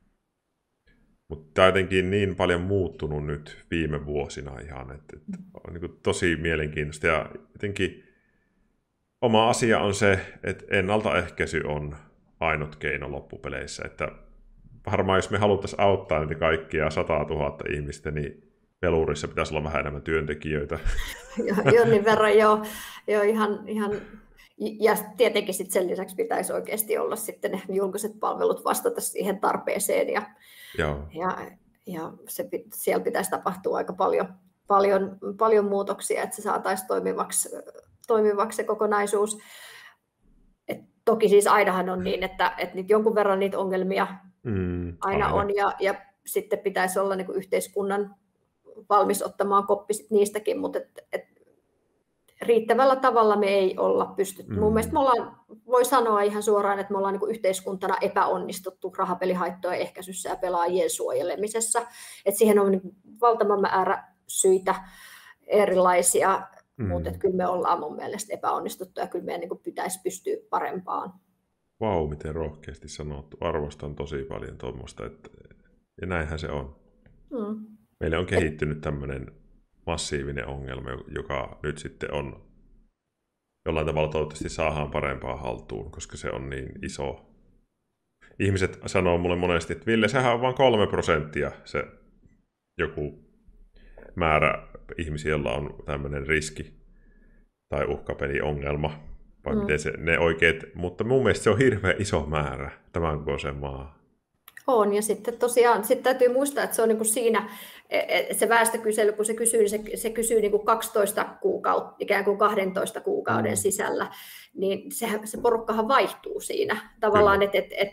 [SPEAKER 2] mutta tämä on jotenkin niin paljon muuttunut nyt viime vuosina ihan, että, että on niin kuin tosi mielenkiintoista. Ja jotenkin oma asia on se, että ennaltaehkäisy on ainut keino loppupeleissä, että varmaan jos me haluttaisiin auttaa niitä kaikkia sata tuhatta ihmistä, niin pelurissa pitäisi olla vähän enemmän työntekijöitä.
[SPEAKER 1] Jonnin verran joo, joo ihan, ihan, ja tietenkin sit sen lisäksi pitäisi oikeasti olla sitten ne julkiset palvelut vastata siihen tarpeeseen, ja,
[SPEAKER 2] joo.
[SPEAKER 1] ja, ja se, siellä pitäisi tapahtua aika paljon, paljon, paljon muutoksia, että se saataisiin toimivaksi, toimivaksi se kokonaisuus. Et toki siis ainahan on niin, että, että nyt jonkun verran niitä ongelmia Mm, aina, aina on, ja, ja sitten pitäisi olla niin kuin yhteiskunnan valmis ottamaan koppi niistäkin, mutta et, et, riittävällä tavalla me ei olla pystytty. Mm. Mun mielestä me ollaan, voi sanoa ihan suoraan, että me ollaan niin kuin yhteiskuntana epäonnistuttu rahapelihaittojen ehkäisyssä ja pelaajien suojelemisessa. Et siihen on niin valtava määrä syitä erilaisia, mm. mutta et kyllä me ollaan mun mielestä epäonnistuttu, ja kyllä meidän niin kuin pitäisi pystyä parempaan.
[SPEAKER 2] Vau, miten rohkeasti sanottu. Arvostan tosi paljon tuommoista, että ja näinhän se on. Mm. Meille on kehittynyt tämmöinen massiivinen ongelma, joka nyt sitten on jollain tavalla toivottavasti saadaan parempaa haltuun, koska se on niin iso. Ihmiset sanoo mulle monesti, että Ville, sehän on vain kolme prosenttia se joku määrä ihmisiä, joilla on tämmöinen riski tai uhkapeliongelma. Vai mm. miten se, ne oikeat, mutta mun mielestä se on hirveän iso määrä tämän kokoisen maa.
[SPEAKER 1] On, ja sitten tosiaan sit täytyy muistaa, että se on niin kuin siinä, se väestökysely, kun se kysyy, niin se, se kysyy niin kuin kaksitoista kuukautta, ikään kuin kahdentoista kuukauden mm. sisällä, niin se, se porukkahan vaihtuu siinä. Tavallaan, että et, et,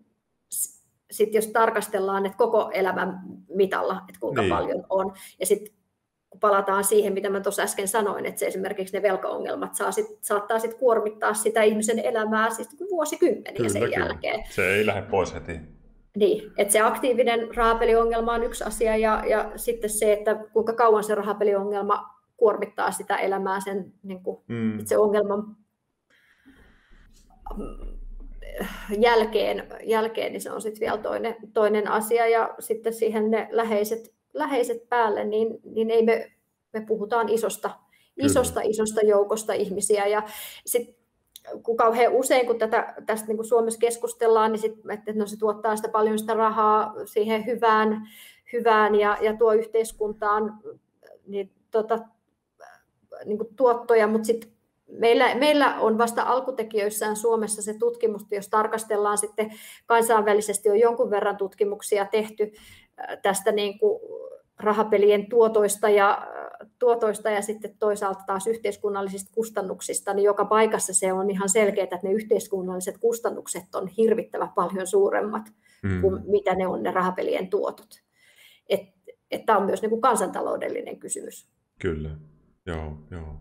[SPEAKER 1] sit jos tarkastellaan että koko elämän mitalla, että kuinka niin. paljon on, ja sitten kun palataan siihen, mitä mä tuossa äsken sanoin, että se esimerkiksi ne velkaongelmat saa sit, saattaa sit kuormittaa sitä ihmisen elämää siis vuosikymmeniä kyllä, sen kyllä. jälkeen.
[SPEAKER 2] Se ei lähde pois heti.
[SPEAKER 1] Niin, että se aktiivinen rahapeliongelma on yksi asia, ja, ja sitten se, että kuinka kauan se rahapeliongelma kuormittaa sitä elämää, sen, niin kuin, mm. että se ongelman jälkeen, jälkeen niin se on sitten vielä toinen, toinen asia, ja sitten siihen ne läheiset läheiset päälle, niin, niin ei me, me puhutaan isosta, isosta, isosta joukosta ihmisiä. Ja sit, kun kauhean usein, kun tätä, tästä niin kuin Suomessa keskustellaan, niin sit, että no, se tuottaa sitä paljon sitä rahaa siihen hyvään, hyvään ja, ja tuo yhteiskuntaan niin, tota, niin kuin tuottoja, mutta sitten meillä, meillä on vasta alkutekijöissään Suomessa se tutkimus, jos tarkastellaan sitten kansainvälisesti, on jonkun verran tutkimuksia tehty tästä niin kuin rahapelien tuotoista ja, tuotoista ja sitten toisaalta taas yhteiskunnallisista kustannuksista, niin joka paikassa se on ihan selkeää, että ne yhteiskunnalliset kustannukset on hirvittävän paljon suuremmat mm. kuin mitä ne on ne rahapelien tuotot. Että et tämä on myös niin kuin kansantaloudellinen kysymys.
[SPEAKER 2] Kyllä, joo, joo,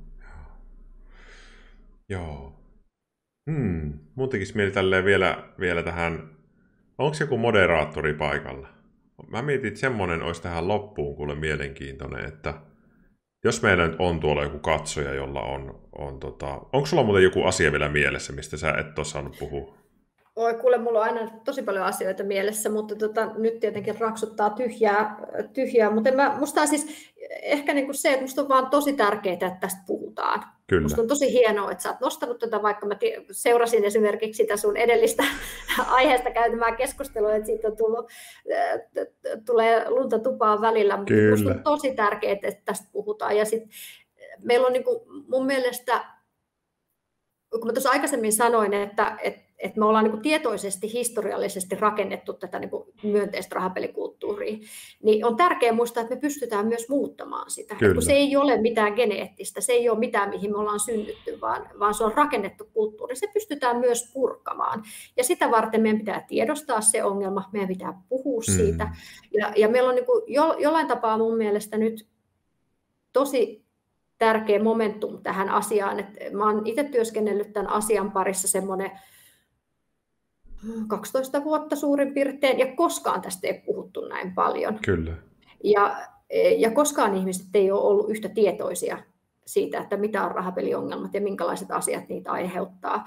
[SPEAKER 2] joo. joo. Hmm. Mun tekisi mieli tälleen vielä, vielä tähän, onko joku moderaattori paikalla? Mä mietin, että semmoinen olisi tähän loppuun kuule mielenkiintoinen, että jos meillä nyt on tuolla joku katsoja, jolla on, on tota... onko sulla muuten joku asia vielä mielessä, mistä sä et ole saanut puhua?
[SPEAKER 1] Oi, kuule, mulla on aina tosi paljon asioita mielessä, mutta tota, nyt tietenkin raksuttaa tyhjää, tyhjää. Mutta mä, musta on siis ehkä niinku se, että musta on vaan tosi tärkeää, että tästä puhutaan. Kyllä. Musta on tosi hienoa, että sä oot nostanut tätä, vaikka mä seurasin esimerkiksi sitä sun edellistä aiheesta käytämään keskustelua, että siitä on tullut, tulee lunta tupaan välillä, mutta Kyllä. musta on tosi tärkeää, että tästä puhutaan. Ja sit meillä on niinku mun mielestä, kun mä tuossa aikaisemmin sanoin, että, että että me ollaan niin kuin tietoisesti, historiallisesti rakennettu tätä niin kuin myönteistä rahapelikulttuuria, niin on tärkeää muistaa, että me pystytään myös muuttamaan sitä. Kun se ei ole mitään geneettistä, se ei ole mitään, mihin me ollaan synnytty, vaan, vaan se on rakennettu kulttuuri. Se pystytään myös purkamaan. Ja sitä varten meidän pitää tiedostaa se ongelma, meidän pitää puhua siitä. Mm. Ja, ja meillä on niin kuin jo, jollain tapaa mun mielestä nyt tosi tärkeä momentum tähän asiaan. Että mä oon itse työskennellyt tämän asian parissa semmoinen kaksitoista vuotta suurin piirtein, ja koskaan tästä ei puhuttu näin paljon.
[SPEAKER 2] Kyllä.
[SPEAKER 1] Ja, ja koskaan ihmiset ei ole ollut yhtä tietoisia siitä, että mitä on rahapeliongelmat ja minkälaiset asiat niitä aiheuttaa.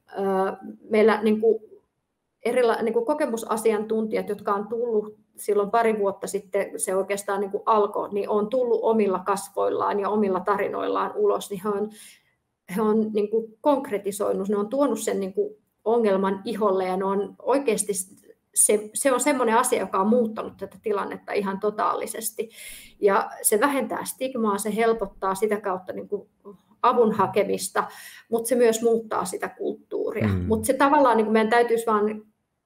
[SPEAKER 1] Meillä niin kuin erila- niin kuin kokemusasiantuntijat, jotka on tullut silloin pari vuotta sitten, se oikeastaan niin kuin alkoi, niin on tullut omilla kasvoillaan ja omilla tarinoillaan ulos, niin he on, he on niin kuin konkretisoinut, ne on tuonut sen niin kuin ongelman iholle, ja ne on oikeasti se, se on semmoinen asia, joka on muuttanut tätä tilannetta ihan totaalisesti. Ja se vähentää stigmaa, se helpottaa sitä kautta niin kuin avun hakemista, mutta se myös muuttaa sitä kulttuuria. Mm. Mutta se tavallaan niin kuin meidän täytyisi vaan,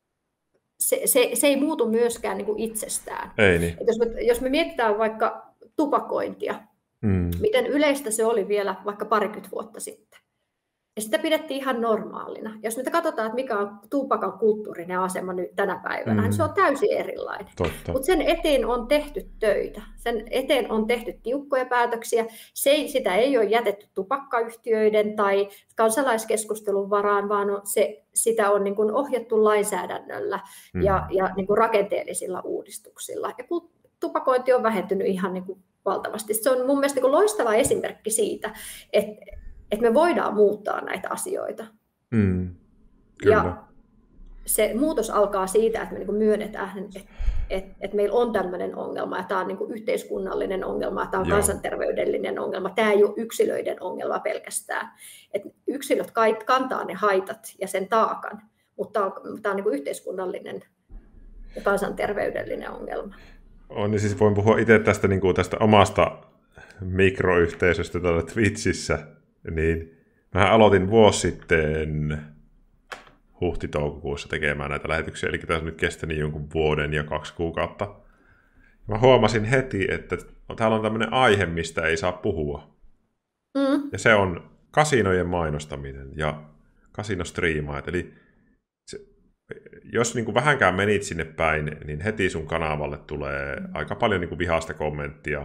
[SPEAKER 1] se, se, se ei muutu myöskään niin kuin itsestään.
[SPEAKER 2] Ei niin.
[SPEAKER 1] Jos, me, jos me mietitään vaikka tupakointia, mm. miten yleistä se oli vielä vaikka parikymmentä vuotta sitten. Ja sitä pidettiin ihan normaalina. Jos nyt katsotaan, että mikä on tupakan kulttuurinen asema nyt tänä päivänä, mm. niin se on täysin erilainen. Mutta sen eteen on tehty töitä. Sen eteen on tehty tiukkoja päätöksiä. Se ei, sitä ei ole jätetty tupakkayhtiöiden tai kansalaiskeskustelun varaan, vaan on se, sitä on niin kuin ohjattu lainsäädännöllä mm. ja, ja niin kuin rakenteellisilla uudistuksilla. Ja tupakointi on vähentynyt ihan niin kuin valtavasti. Se on mun mielestä niin kuin loistava esimerkki siitä, että että me voidaan muuttaa näitä asioita.
[SPEAKER 2] Mm, kyllä.
[SPEAKER 1] Ja se muutos alkaa siitä, että me niin myönnetään, että, että, että meillä on tämmöinen ongelma, ja tämä on niin yhteiskunnallinen ongelma, tämä on Joo. kansanterveydellinen ongelma, tämä ei ole yksilöiden ongelma pelkästään. Että yksilöt kantaa ne haitat ja sen taakan, mutta tämä on, tämä on niin yhteiskunnallinen ja kansanterveydellinen ongelma.
[SPEAKER 2] On, niin siis voin puhua itse tästä, niin kuin tästä omasta mikroyhteisöstä täällä Twitchissä. Niin, mä aloitin vuosi sitten huhti-toukokuussa tekemään näitä lähetyksiä, eli tässä on nyt kestänyt jonkun vuoden ja kaksi kuukautta. Mä huomasin heti, että täällä on tämmöinen aihe, mistä ei saa puhua. Mm. Ja se on kasinojen mainostaminen ja kasinostriimaajat. Eli se, jos niin kuin vähänkään menit sinne päin, niin heti sun kanavalle tulee aika paljon niin kuin vihaista kommenttia.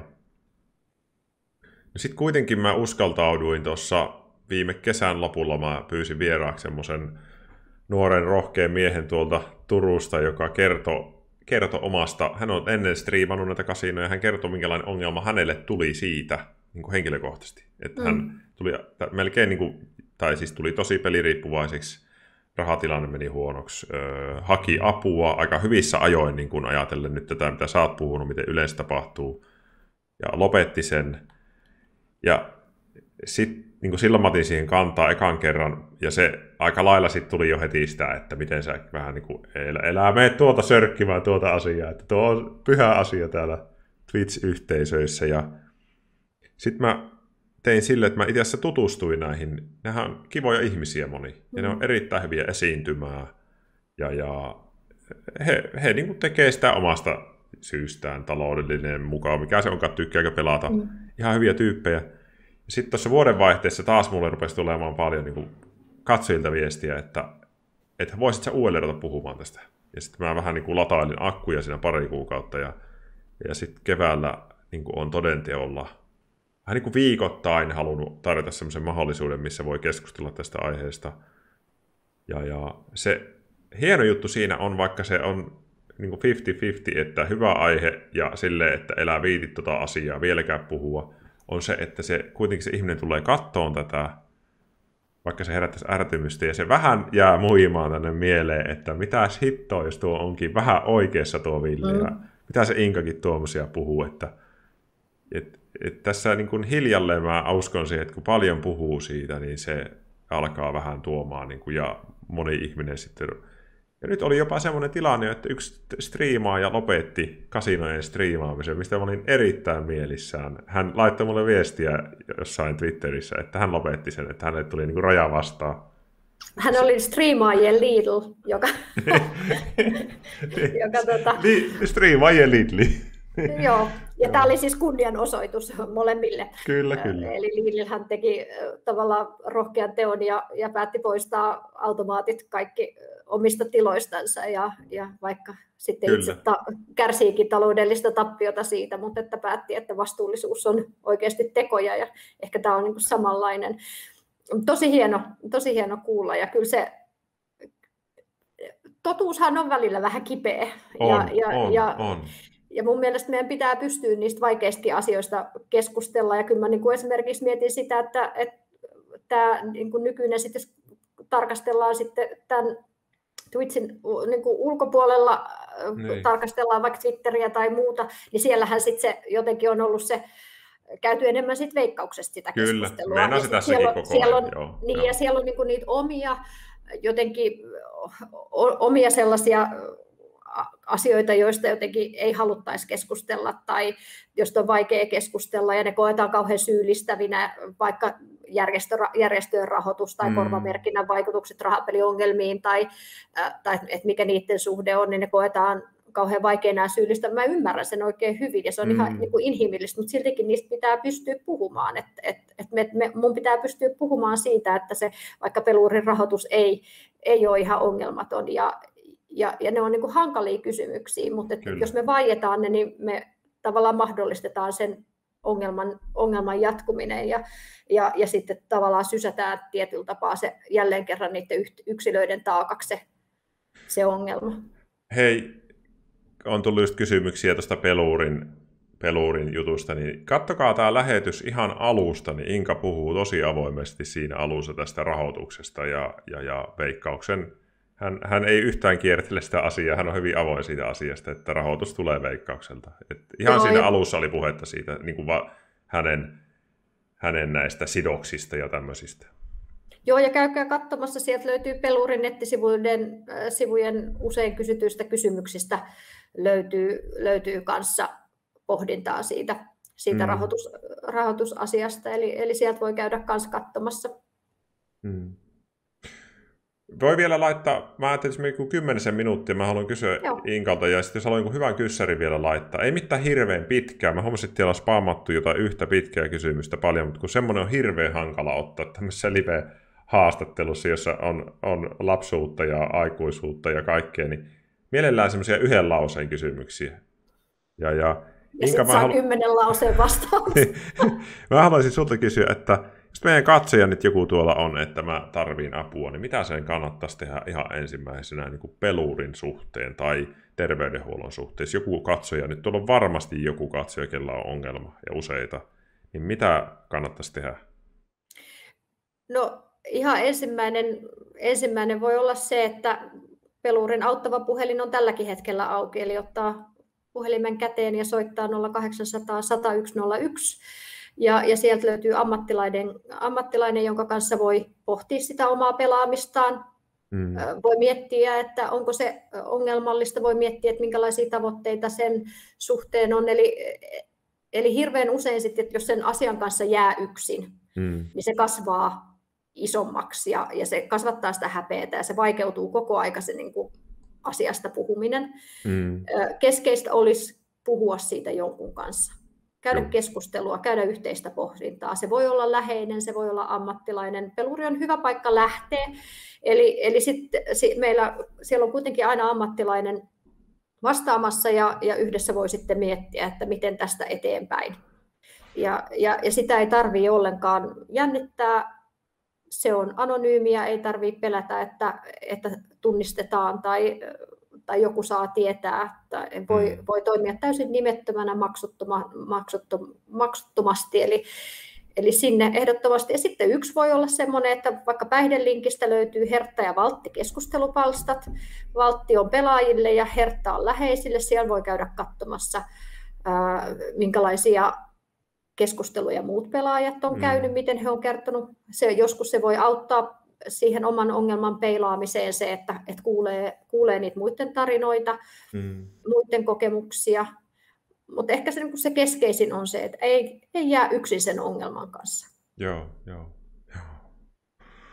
[SPEAKER 2] Sitten kuitenkin mä uskaltauduin tuossa viime kesän lopulla, mä pyysin vieraaksi semmoisen nuoren rohkean miehen tuolta Turusta, joka kertoi, kertoi omasta, hän on ennen striimannut näitä kasinoja, hän kertoi minkälainen ongelma hänelle tuli siitä niin kuin henkilökohtaisesti. Että mm. hän tuli melkein, niin kuin, tai siis tuli tosi peliriippuvaiseksi, rahatilanne meni huonoksi, öö, haki apua aika hyvissä ajoin niin kuin ajatellen nyt tätä, mitä sä oot puhunut, miten yleensä tapahtuu, ja lopetti sen. Ja sitten niin silloin mä otin siihen kantaa ekan kerran, ja se aika lailla sitten tuli jo heti sitä, että miten sä vähän niin kuin elää, elää meet tuota sörkkimään tuota asiaa, että tuo on pyhä asia täällä Twitch-yhteisöissä. Ja sitten mä tein sille, että mä itse asiassa tutustuin näihin, nehän on kivoja ihmisiä moni, ja ne on erittäin hyviä esiintymää, ja, ja he, he niin kuin tekee sitä omasta syystään, taloudellinen mukaan, mikä se onkaan, tykkääkö pelata, mm. ihan hyviä tyyppejä. Ja sitten tuossa vuodenvaihteessa taas mulle rupesi tulemaan paljon niin kuin katsojilta viestiä, että, että voisit sä uudelleen ruveta puhumaan tästä. Ja sitten mä vähän niin kuin latailin akkuja siinä pari kuukautta, ja, ja sitten keväällä niin kuin on todenteolla vähän niin kuin viikoittain halunnut tarjota semmoisen mahdollisuuden, missä voi keskustella tästä aiheesta. Ja, ja se hieno juttu siinä on, vaikka se on niin kuin viisikymmentä viisikymmentä, että hyvä aihe ja silleen, että elää viitit tota asiaa vieläkään puhua, on se, että se kuitenkin se ihminen tulee kattoon tätä, vaikka se herättäisi ärtymystä, ja se vähän jää muimaan tänne mieleen, että mitäs hittoa, jos tuo onkin vähän oikeassa tuo Ville, ja mm. mitä se Inkakin tuommoisia puhuu, että et, et tässä niin kuin hiljalleen mä uskon siihen, että kun paljon puhuu siitä, niin se alkaa vähän tuomaan, niin kuin, ja moni ihminen sitten. Ja nyt oli jopa semmoinen tilanne, että yksi striimaaja lopetti kasinojen striimaamisen, mistä mä olin erittäin mielissään. Hän laittoi mulle viestiä jossain Twitterissä, että hän lopetti sen, että hänelle tuli niin kuin raja vastaan.
[SPEAKER 1] hän oli striimaajien Lidl, joka... joka tota...
[SPEAKER 2] Striimaajien Lidli.
[SPEAKER 1] Joo, ja tämä oli siis kunnianosoitus molemmille.
[SPEAKER 2] Kyllä, kyllä.
[SPEAKER 1] Eli Lidlhän teki tavallaan rohkean teon ja, ja päätti poistaa automaatit kaikki omista tiloistansa, ja, ja vaikka sitten kyllä. itse ta- kärsiikin taloudellista tappiota siitä, mutta että päätti, että vastuullisuus on oikeasti tekoja, ja ehkä tämä on niin kuin samanlainen. Tosi hieno, tosi hieno kuulla, ja kyllä se totuushan on välillä vähän kipeä.
[SPEAKER 2] On,
[SPEAKER 1] ja, ja,
[SPEAKER 2] on,
[SPEAKER 1] ja,
[SPEAKER 2] on.
[SPEAKER 1] Ja mun mielestä meidän pitää pystyä niistä vaikeista asioista keskustella. Ja kyllä mä niin kuin esimerkiksi mietin sitä, että, että tämä niin kuin nykyinen, sitten, jos tarkastellaan sitten tämän Twitchin niin kuin ulkopuolella, niin. tarkastellaan vaikka Twitteriä tai muuta, niin siellähän sitten se jotenkin on ollut se, käyty enemmän sit Veikkauksesta sitä
[SPEAKER 2] kyllä.
[SPEAKER 1] keskustelua.
[SPEAKER 2] Kyllä, mennään sitä
[SPEAKER 1] siellä,
[SPEAKER 2] koko
[SPEAKER 1] siellä on,
[SPEAKER 2] ajan. Joo,
[SPEAKER 1] niin,
[SPEAKER 2] joo.
[SPEAKER 1] Ja siellä on niin kuin niitä omia, jotenkin omia sellaisia asioita, joista jotenkin ei haluttaisi keskustella tai josta on vaikea keskustella ja ne koetaan kauhean syyllistävinä, vaikka järjestö, järjestöjen rahoitus tai mm. korvamerkinnän vaikutukset rahapeliongelmiin tai, tai että mikä niiden suhde on, niin ne koetaan kauhean vaikeana syyllistä. Mä ymmärrän sen oikein hyvin ja se on mm. ihan niin kuin inhimillistä, mutta siltikin niistä pitää pystyä puhumaan. Et, et, et me, me, mun pitää pystyä puhumaan siitä, että se vaikka peluurin rahoitus ei, ei ole ihan ongelmaton ja Ja, ja ne on niin kuin hankalia kysymyksiä, mutta jos me vaietaan ne, niin me tavallaan mahdollistetaan sen ongelman, ongelman jatkuminen ja, ja, ja sitten tavallaan sysätään tietyllä tapaa se jälleen kerran niiden yksilöiden taakaksi se, se ongelma.
[SPEAKER 2] Hei, on tullut just kysymyksiä tuosta peluurin, peluurin jutusta, niin kattokaa tämä lähetys ihan alusta, niin Inka puhuu tosi avoimesti siinä alussa tästä rahoituksesta ja, ja, ja Veikkauksen. Hän, hän ei yhtään kiertele sitä asiaa, hän on hyvin avoin siitä asiasta, että rahoitus tulee Veikkaukselta. Et ihan no, siinä ja... alussa oli puhetta siitä, niin kuin va, hänen, hänen näistä sidoksista ja tämmöisistä.
[SPEAKER 1] Joo, ja käykää katsomassa, sieltä löytyy Peluurin nettisivujen äh, sivujen usein kysytyistä kysymyksistä, löytyy, löytyy kanssa pohdintaa siitä, siitä mm. rahoitus, rahoitusasiasta, eli, eli sieltä voi käydä kanssa katsomassa.
[SPEAKER 2] Mm. Voi vielä laittaa, mä ajattelin, että kymmenisen minuuttia mä haluan kysyä Joo. Inkalta, ja sitten jos haluan hyvän kyssärin vielä laittaa, ei mitään hirveän pitkää, mä huomasin, että siellä on spammattu jotain yhtä pitkää kysymystä paljon, mutta kun semmoinen on hirveän hankala ottaa tämmöisessä live-haastattelussa, jossa on, on lapsuutta ja aikuisuutta ja kaikkea, niin mielellään semmoisia yhden lauseen kysymyksiä. Ja, ja,
[SPEAKER 1] ja
[SPEAKER 2] Inka,
[SPEAKER 1] sitten saa halu... kymmenen lauseen vastaus.
[SPEAKER 2] Mä haluaisin sulta kysyä, että jos meidän katsoja nyt joku tuolla on, että mä tarviin apua, niin mitä sen kannattaisi tehdä ihan ensimmäisenä niin kuin peluurin suhteen tai terveydenhuollon suhteen? Jos joku katsoja, nyt tuolla on varmasti joku katsoja, kella on ongelma ja useita, niin mitä kannattaisi tehdä?
[SPEAKER 1] No ihan ensimmäinen, ensimmäinen voi olla se, että peluurin auttava puhelin on tälläkin hetkellä auki, eli ottaa puhelimen käteen ja soittaa nolla kahdeksansataa sata yksi nolla yksi. Ja, ja sieltä löytyy ammattilainen, ammattilainen, jonka kanssa voi pohtia sitä omaa pelaamistaan. Mm. Voi miettiä, että onko se ongelmallista, voi miettiä, että minkälaisia tavoitteita sen suhteen on. Eli, eli hirveän usein sitten, että jos sen asian kanssa jää yksin, mm. niin se kasvaa isommaksi ja, ja se kasvattaa sitä häpeätä ja se vaikeutuu koko aika se niin kuin asiasta puhuminen. Mm. Keskeistä olisi puhua siitä jonkun kanssa. Käydä Joo. keskustelua, käydä yhteistä pohdintaa. Se voi olla läheinen, se voi olla ammattilainen. Peluri on hyvä paikka lähteä. Eli, eli sit, sit meillä, siellä on kuitenkin aina ammattilainen vastaamassa ja, ja yhdessä voi sitten miettiä, että miten tästä eteenpäin. Ja, ja, ja sitä ei tarvitse ollenkaan jännittää. Se on anonyymiä, ei tarvitse pelätä, että, että tunnistetaan tai... tai joku saa tietää, tai voi, voi toimia täysin nimettömänä maksuttoma, maksuttom, maksuttomasti, eli, eli sinne ehdottomasti. Ja sitten yksi voi olla semmoinen, että vaikka Päihdelinkistä löytyy Hertta ja Valtti-keskustelupalstat. Valtti on pelaajille ja Hertta on läheisille, siellä voi käydä katsomassa, ää, minkälaisia keskusteluja muut pelaajat on käynyt, mm. miten he on kertonut. Se, joskus se voi auttaa siihen oman ongelman peilaamiseen se, että, että kuulee, kuulee niitä muiden tarinoita, mm. muiden kokemuksia. Mutta ehkä se, se keskeisin on se, että ei, ei jää yksin sen ongelman kanssa.
[SPEAKER 2] Joo, joo, joo.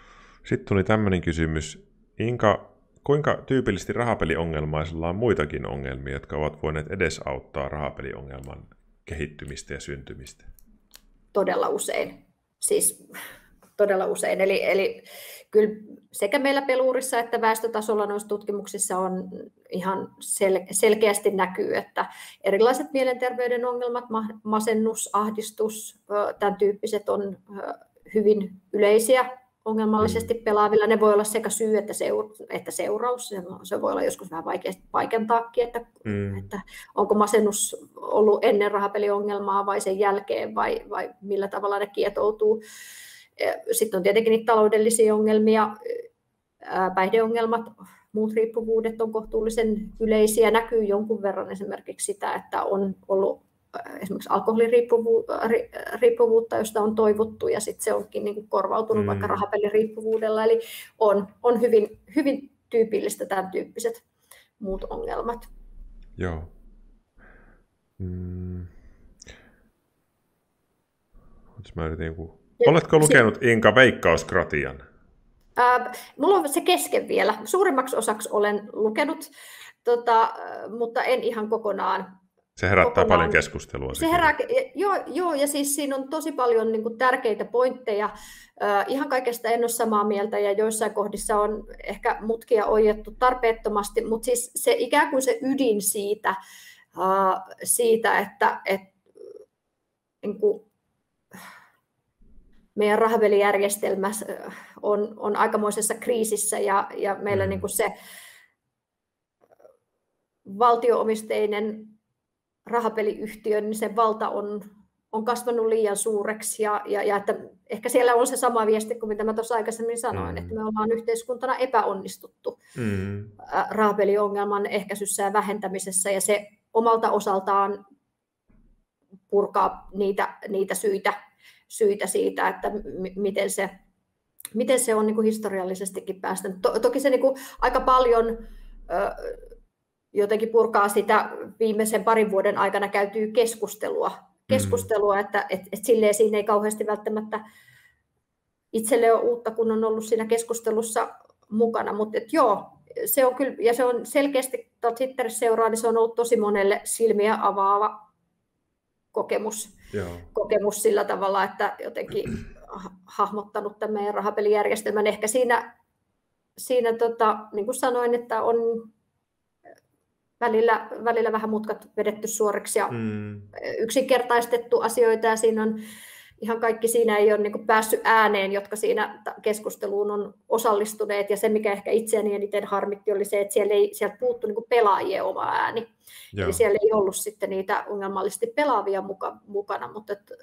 [SPEAKER 2] Sitten tuli tämmöinen kysymys. Inka, kuinka tyypillisesti rahapeliongelmaisilla on muitakin ongelmia, jotka ovat voineet edesauttaa rahapeliongelman kehittymistä ja syntymistä?
[SPEAKER 1] Todella usein. Siis todella usein. Eli, eli kyllä sekä meillä Peluurissa että väestötasolla noissa tutkimuksissa on ihan sel- selkeästi näkyy, että erilaiset mielenterveyden ongelmat, masennus, ahdistus, tämän tyyppiset on hyvin yleisiä ongelmallisesti pelaavilla. Ne voi olla sekä syy että, seur- että seuraus. Se voi olla joskus vähän vaikeantaakin, että, mm. että onko masennus ollut ennen rahapeliongelmaa vai sen jälkeen vai, vai millä tavalla ne kietoutuu. Sitten on tietenkin niitä taloudellisia ongelmia, päihdeongelmat, muut riippuvuudet on kohtuullisen yleisiä. Näkyy jonkun verran esimerkiksi sitä, että on ollut esimerkiksi alkoholiriippuvuutta, josta on toivottu, ja sitten se onkin niin kuin korvautunut mm. vaikka rahapeliriippuvuudella. Eli on, on hyvin, hyvin tyypillistä tämän tyyppiset muut ongelmat.
[SPEAKER 2] Joo. Mm. Mä yritin joku... Oletko lukenut se... Inka Veikkauskratian?
[SPEAKER 1] Ää, mulla on se kesken vielä. Suurimmaksi osaksi olen lukenut, tota, mutta en ihan kokonaan.
[SPEAKER 2] Se herättää
[SPEAKER 1] kokonaan.
[SPEAKER 2] paljon keskustelua.
[SPEAKER 1] Se herää, joo, joo, ja siis siinä on tosi paljon niin kuin, tärkeitä pointteja. Äh, ihan kaikesta en ole samaa mieltä, ja joissain kohdissa on ehkä mutkia oiettu tarpeettomasti, mutta siis se ikään kuin se ydin siitä, äh, siitä että et, niin kuin, meidän rahapelijärjestelmä on, on aikamoisessa kriisissä, ja, ja meillä mm. niin kuin se valtio-omisteinen rahapeliyhtiö, niin sen valta on, on kasvanut liian suureksi, ja, ja, ja että ehkä siellä on se sama viesti kuin mitä mä tuossa aikaisemmin sanoin, mm. että me ollaan yhteiskuntana epäonnistuttu mm. rahapeliongelman ehkäisyssä ja vähentämisessä, ja se omalta osaltaan purkaa niitä, niitä syitä, syitä siitä, että m- miten se, miten se on niin kuin historiallisestikin päästänyt. To- toki se niin kuin aika paljon ö, jotenkin purkaa sitä viimeisen parin vuoden aikana käytyy keskustelua, keskustelua mm. että et, et silleen siinä ei kauheasti välttämättä itselle ole uutta, kun on ollut siinä keskustelussa mukana, mutta et joo, se on kyllä, ja se on selkeästi, Twitterissä seuraa, niin se on ollut tosi monelle silmiä avaava kokemus, Joo. kokemus sillä tavalla, että jotenkin hahmottanut tämän meidän rahapelijärjestelmän. Ehkä siinä, siinä tota, niin kuin sanoin, että on välillä, välillä vähän mutkat vedetty suoriksi ja mm. yksinkertaistettu asioita, ja siinä on ihan kaikki siinä ei ole niin kuin päässyt ääneen, jotka siinä keskusteluun on osallistuneet, ja se, mikä ehkä itseäni eniten harmitti, oli se, että siellä, ei, sieltä puuttui niin kuin pelaajien oma ääni. Joo. Eli siellä ei ollut sitten niitä ongelmallisesti pelaavia muka, mukana, mutta et,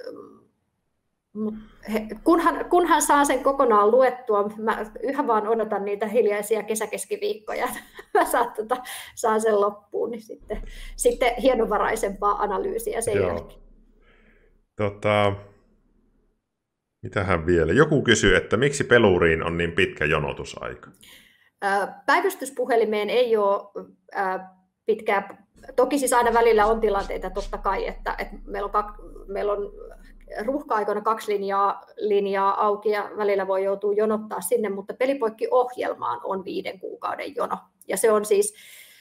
[SPEAKER 1] mut he, kunhan, kunhan saa sen kokonaan luettua, mä yhä vaan odotan niitä hiljaisia kesäkeskiviikkoja, mä saan, tota, saan sen loppuun, niin sitten, sitten hienovaraisempaa analyysiä sen Joo. jälkeen.
[SPEAKER 2] Tota... Mitähän vielä? Joku kysyy, että miksi Peluuriin on niin pitkä jonotusaika?
[SPEAKER 1] Päivystyspuhelimeen ei ole pitkää. Toki siis aina välillä on tilanteita totta kai, että, että meillä on, kak, meillä on ruuhka-aikoina kaksi linjaa, linjaa auki ja välillä voi joutua jonottaa sinne, mutta Pelipoikki-ohjelmaan on viiden kuukauden jono. Ja se on siis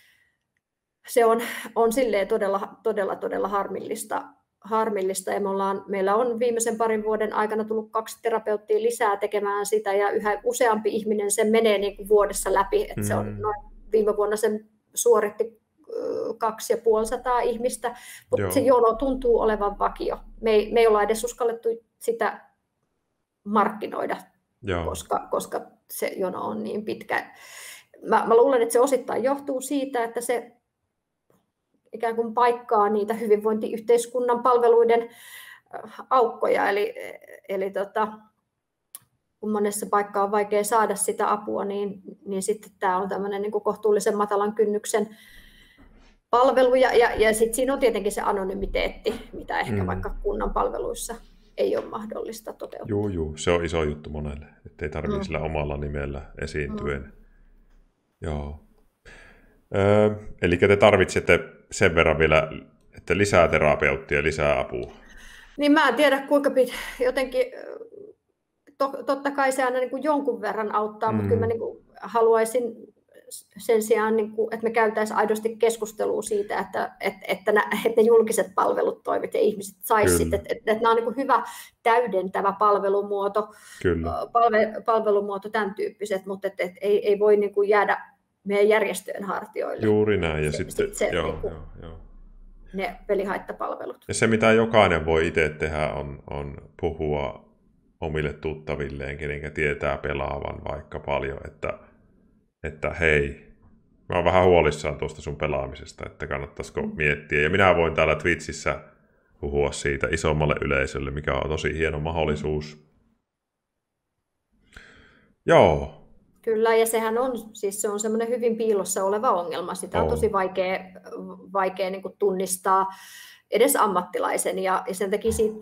[SPEAKER 1] se on, on silleen todella, todella, todella harmillista. harmillista ja me ollaan, meillä on viimeisen parin vuoden aikana tullut kaksi terapeuttia lisää tekemään sitä, ja yhä useampi ihminen sen menee niin kuin vuodessa läpi, että mm. se on noin, viime vuonna sen suoritti kaksi ja puoli sataa ihmistä, mutta Joo. se jono tuntuu olevan vakio. Me ei, me ei olla edes uskallettu sitä markkinoida, koska, koska se jono on niin pitkä. Mä, mä luulen, että se osittain johtuu siitä, että se ikään kuin paikkaa niitä hyvinvointiyhteiskunnan palveluiden aukkoja, eli, eli tota, kun monessa paikkaa on vaikea saada sitä apua, niin, niin sitten tämä on tämmöinen niin kuin kohtuullisen matalan kynnyksen palvelu, ja, ja, ja sitten siinä on tietenkin se anonymiteetti, mitä ehkä mm. vaikka kunnan palveluissa ei ole mahdollista toteuttaa.
[SPEAKER 2] Joo, joo, se on iso juttu monelle, ettei tarvitse mm. sillä omalla nimellä esiintyen. Mm. Joo. Öö, eli te tarvitsette sen verran vielä, että lisää terapeuttia, lisää apua.
[SPEAKER 1] Niin mä en tiedä, kuinka pit, jotenkin to, totta kai se aina niin kuin jonkun verran auttaa, mm. mutta kyllä mä niin kuin haluaisin sen sijaan, niin kuin, että me käytäisiin aidosti keskustelua siitä, että, että, että, nämä, että ne julkiset palvelut toimivat ja ihmiset saisivat, että, että, että nämä on niin kuin hyvä täydentävä palvelumuoto, palve, palvelumuoto tämän tyyppiset, mutta että, että ei, ei voi niin kuin jäädä meidän järjestöjen hartioille.
[SPEAKER 2] Juuri näin. Ja
[SPEAKER 1] se,
[SPEAKER 2] sitten,
[SPEAKER 1] sit se,
[SPEAKER 2] joo,
[SPEAKER 1] niin kuin,
[SPEAKER 2] joo, joo.
[SPEAKER 1] ne pelihaittapalvelut.
[SPEAKER 2] Ja se, mitä jokainen voi itse tehdä, on, on puhua omille tuttavilleen, kenenkä tietää pelaavan vaikka paljon, että, että hei, mä oon vähän huolissaan tuosta sun pelaamisesta, että kannattaisiko mm. miettiä. Ja minä voin täällä Twitchissä puhua siitä isommalle yleisölle, mikä on tosi hieno mahdollisuus. Joo.
[SPEAKER 1] Kyllä, ja sehän on, siis se on semmoinen hyvin piilossa oleva ongelma. Sitä on, on tosi vaikea, vaikea niin kuin tunnistaa edes ammattilaisen, ja, ja sen takia siitä,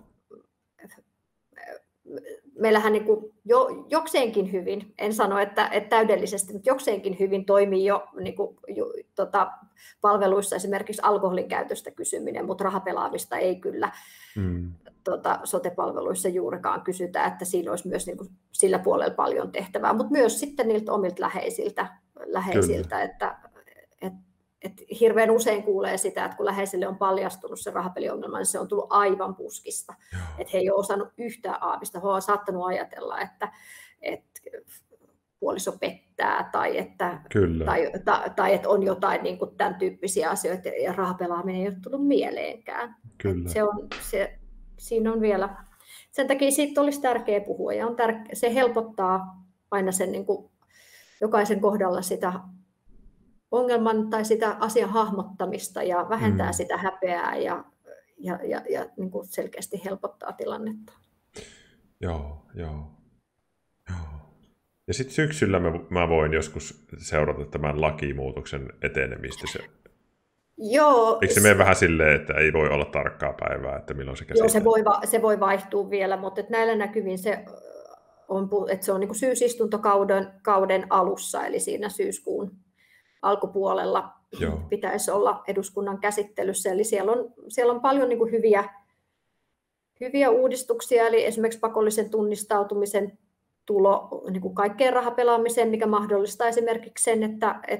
[SPEAKER 1] meillähän niin kuin jo, jokseenkin hyvin, en sano, että, että täydellisesti, mutta jokseenkin hyvin toimii jo, niin kuin, jo tota, palveluissa esimerkiksi alkoholin käytöstä kysyminen, mutta rahapelaamista ei kyllä mm. tota, sote-palveluissa juurikaan kysytä, että siinä olisi myös niin kuin, sillä puolella paljon tehtävää, mutta myös sitten niiltä omilta läheisiltä, läheisiltä että, että, että hirveän usein kuulee sitä, että kun läheisille on paljastunut se rahapeliongelma, niin se on tullut aivan puskista. Joo. Että he ei ole osannut yhtään aavista. He on saattanut ajatella, että, että puoliso pettää tai että, tai, tai, tai että on jotain niin kuin tämän tyyppisiä asioita ja rahapelaaminen ei ole tullut mieleenkään. Se on, se, siinä on vielä. Sen takia siitä olisi tärkeää puhua ja on tärke, se helpottaa aina sen niin kuin jokaisen kohdalla sitä ongelman tai sitä asian hahmottamista ja vähentää mm. sitä häpeää ja, ja, ja, ja niin kuin selkeästi helpottaa tilannetta.
[SPEAKER 2] Joo, joo. joo. Ja sitten syksyllä mä, mä voin joskus seurata tämän lakimuutoksen etenemistä. Se,
[SPEAKER 1] joo.
[SPEAKER 2] Eikö se mene vähän silleen, että ei voi olla tarkkaa päivää, että milloin se käsitellään?
[SPEAKER 1] Joo, se voi, se voi vaihtua vielä, mutta että näillä näkymin se on, että se on niin kuin syysistuntokauden kauden alussa, eli siinä syyskuun alkupuolella Joo. pitäisi olla eduskunnan käsittelyssä. Eli siellä on, siellä on paljon niin kuin hyviä, hyviä uudistuksia, eli esimerkiksi pakollisen tunnistautumisen tulo niin kuin kaikkeen rahapelaamiseen, mikä mahdollistaa esimerkiksi sen, että et,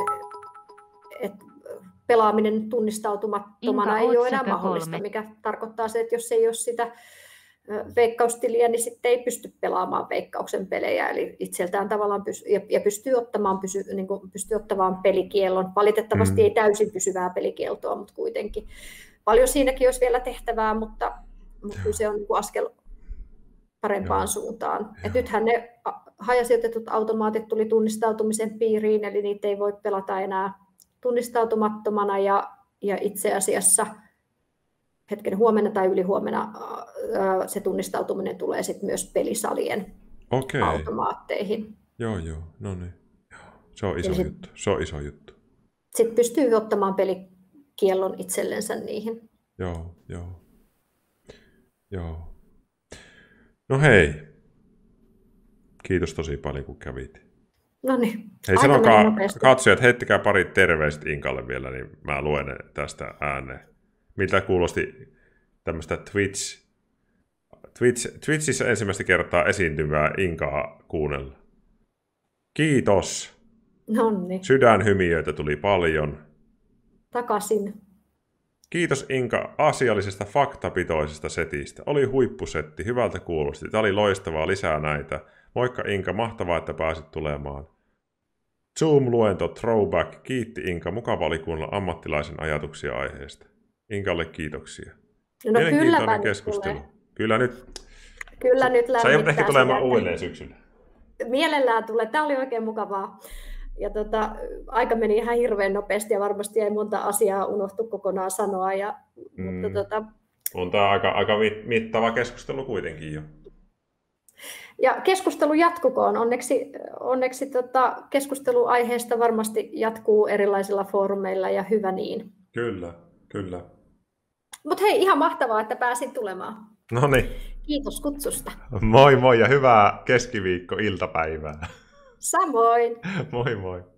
[SPEAKER 1] et pelaaminen tunnistautumattomana ei ole enää mahdollista, kolme. Mikä tarkoittaa se, että jos ei ole sitä veikkaustiliä, niin sitten ei pysty pelaamaan Veikkauksen pelejä, eli itseltään tavallaan pysy, ja, ja pystyy ottamaan, pysy, niin kuin pystyy ottamaan pelikiellon. Valitettavasti mm. ei täysin pysyvää pelikieltoa, mutta kuitenkin. Paljon siinäkin olisi vielä tehtävää, mutta, mutta se on niin kuin askel parempaan Joo. suuntaan. Et nythän ne hajasijoitetut automaatit tuli tunnistautumisen piiriin, eli niitä ei voi pelata enää tunnistautumattomana, ja, ja itse asiassa hetken huomenna tai ylihuomenna se tunnistautuminen tulee sitten myös pelisalien Okei. automaatteihin.
[SPEAKER 2] Joo, joo, no niin. Se on iso Eli juttu. Se on iso juttu.
[SPEAKER 1] Sitten pystyy ottamaan pelikiellon itsellensä niihin.
[SPEAKER 2] Joo, joo. Joo. No hei. Kiitos tosi paljon, kun kävit.
[SPEAKER 1] No niin.
[SPEAKER 2] Hei, sanokaa katsojat, heittäkää pari terveistä Inkalle vielä, niin mä luen ne tästä ääneen. Miltä kuulosti tämmöistä Twitch, Twitch, Twitchissä ensimmäistä kertaa esiintyvää Inkaa kuunnella. Kiitos.
[SPEAKER 1] Nonni.
[SPEAKER 2] Sydänhymiöitä tuli paljon.
[SPEAKER 1] Takaisin.
[SPEAKER 2] Kiitos Inka asiallisesta faktapitoisesta setistä. Oli huippusetti, hyvältä kuulosti. Tämä oli loistavaa, lisää näitä. Moikka Inka, mahtavaa, että pääsit tulemaan. Zoom-luento Throwback. Kiitti Inka, mukava oli kuunnella ammattilaisen ajatuksia aiheesta. Inkalle kiitoksia.
[SPEAKER 1] No kylläpä
[SPEAKER 2] keskustelu.
[SPEAKER 1] Nyt
[SPEAKER 2] Kyllä nyt.
[SPEAKER 1] Kyllä nyt lämmittää.
[SPEAKER 2] Sä joudut ehkä tulemaan uudelleen syksyllä.
[SPEAKER 1] Mielellään tulee. Tämä oli oikein mukavaa. Ja tota, aika meni ihan hirveän nopeasti ja varmasti ei monta asiaa unohtu kokonaan sanoa. Ja, mm. mutta tota...
[SPEAKER 2] On tämä aika, aika mittava keskustelu kuitenkin jo.
[SPEAKER 1] Ja keskustelu jatkukoon. Onneksi, onneksi tota, keskustelu aiheesta varmasti jatkuu erilaisilla foorumeilla ja hyvä niin.
[SPEAKER 2] Kyllä, kyllä.
[SPEAKER 1] Mutta hei, ihan mahtavaa, että pääsin tulemaan.
[SPEAKER 2] No niin.
[SPEAKER 1] Kiitos kutsusta.
[SPEAKER 2] Moi moi ja hyvää keskiviikko-iltapäivää.
[SPEAKER 1] Samoin.
[SPEAKER 2] Moi moi.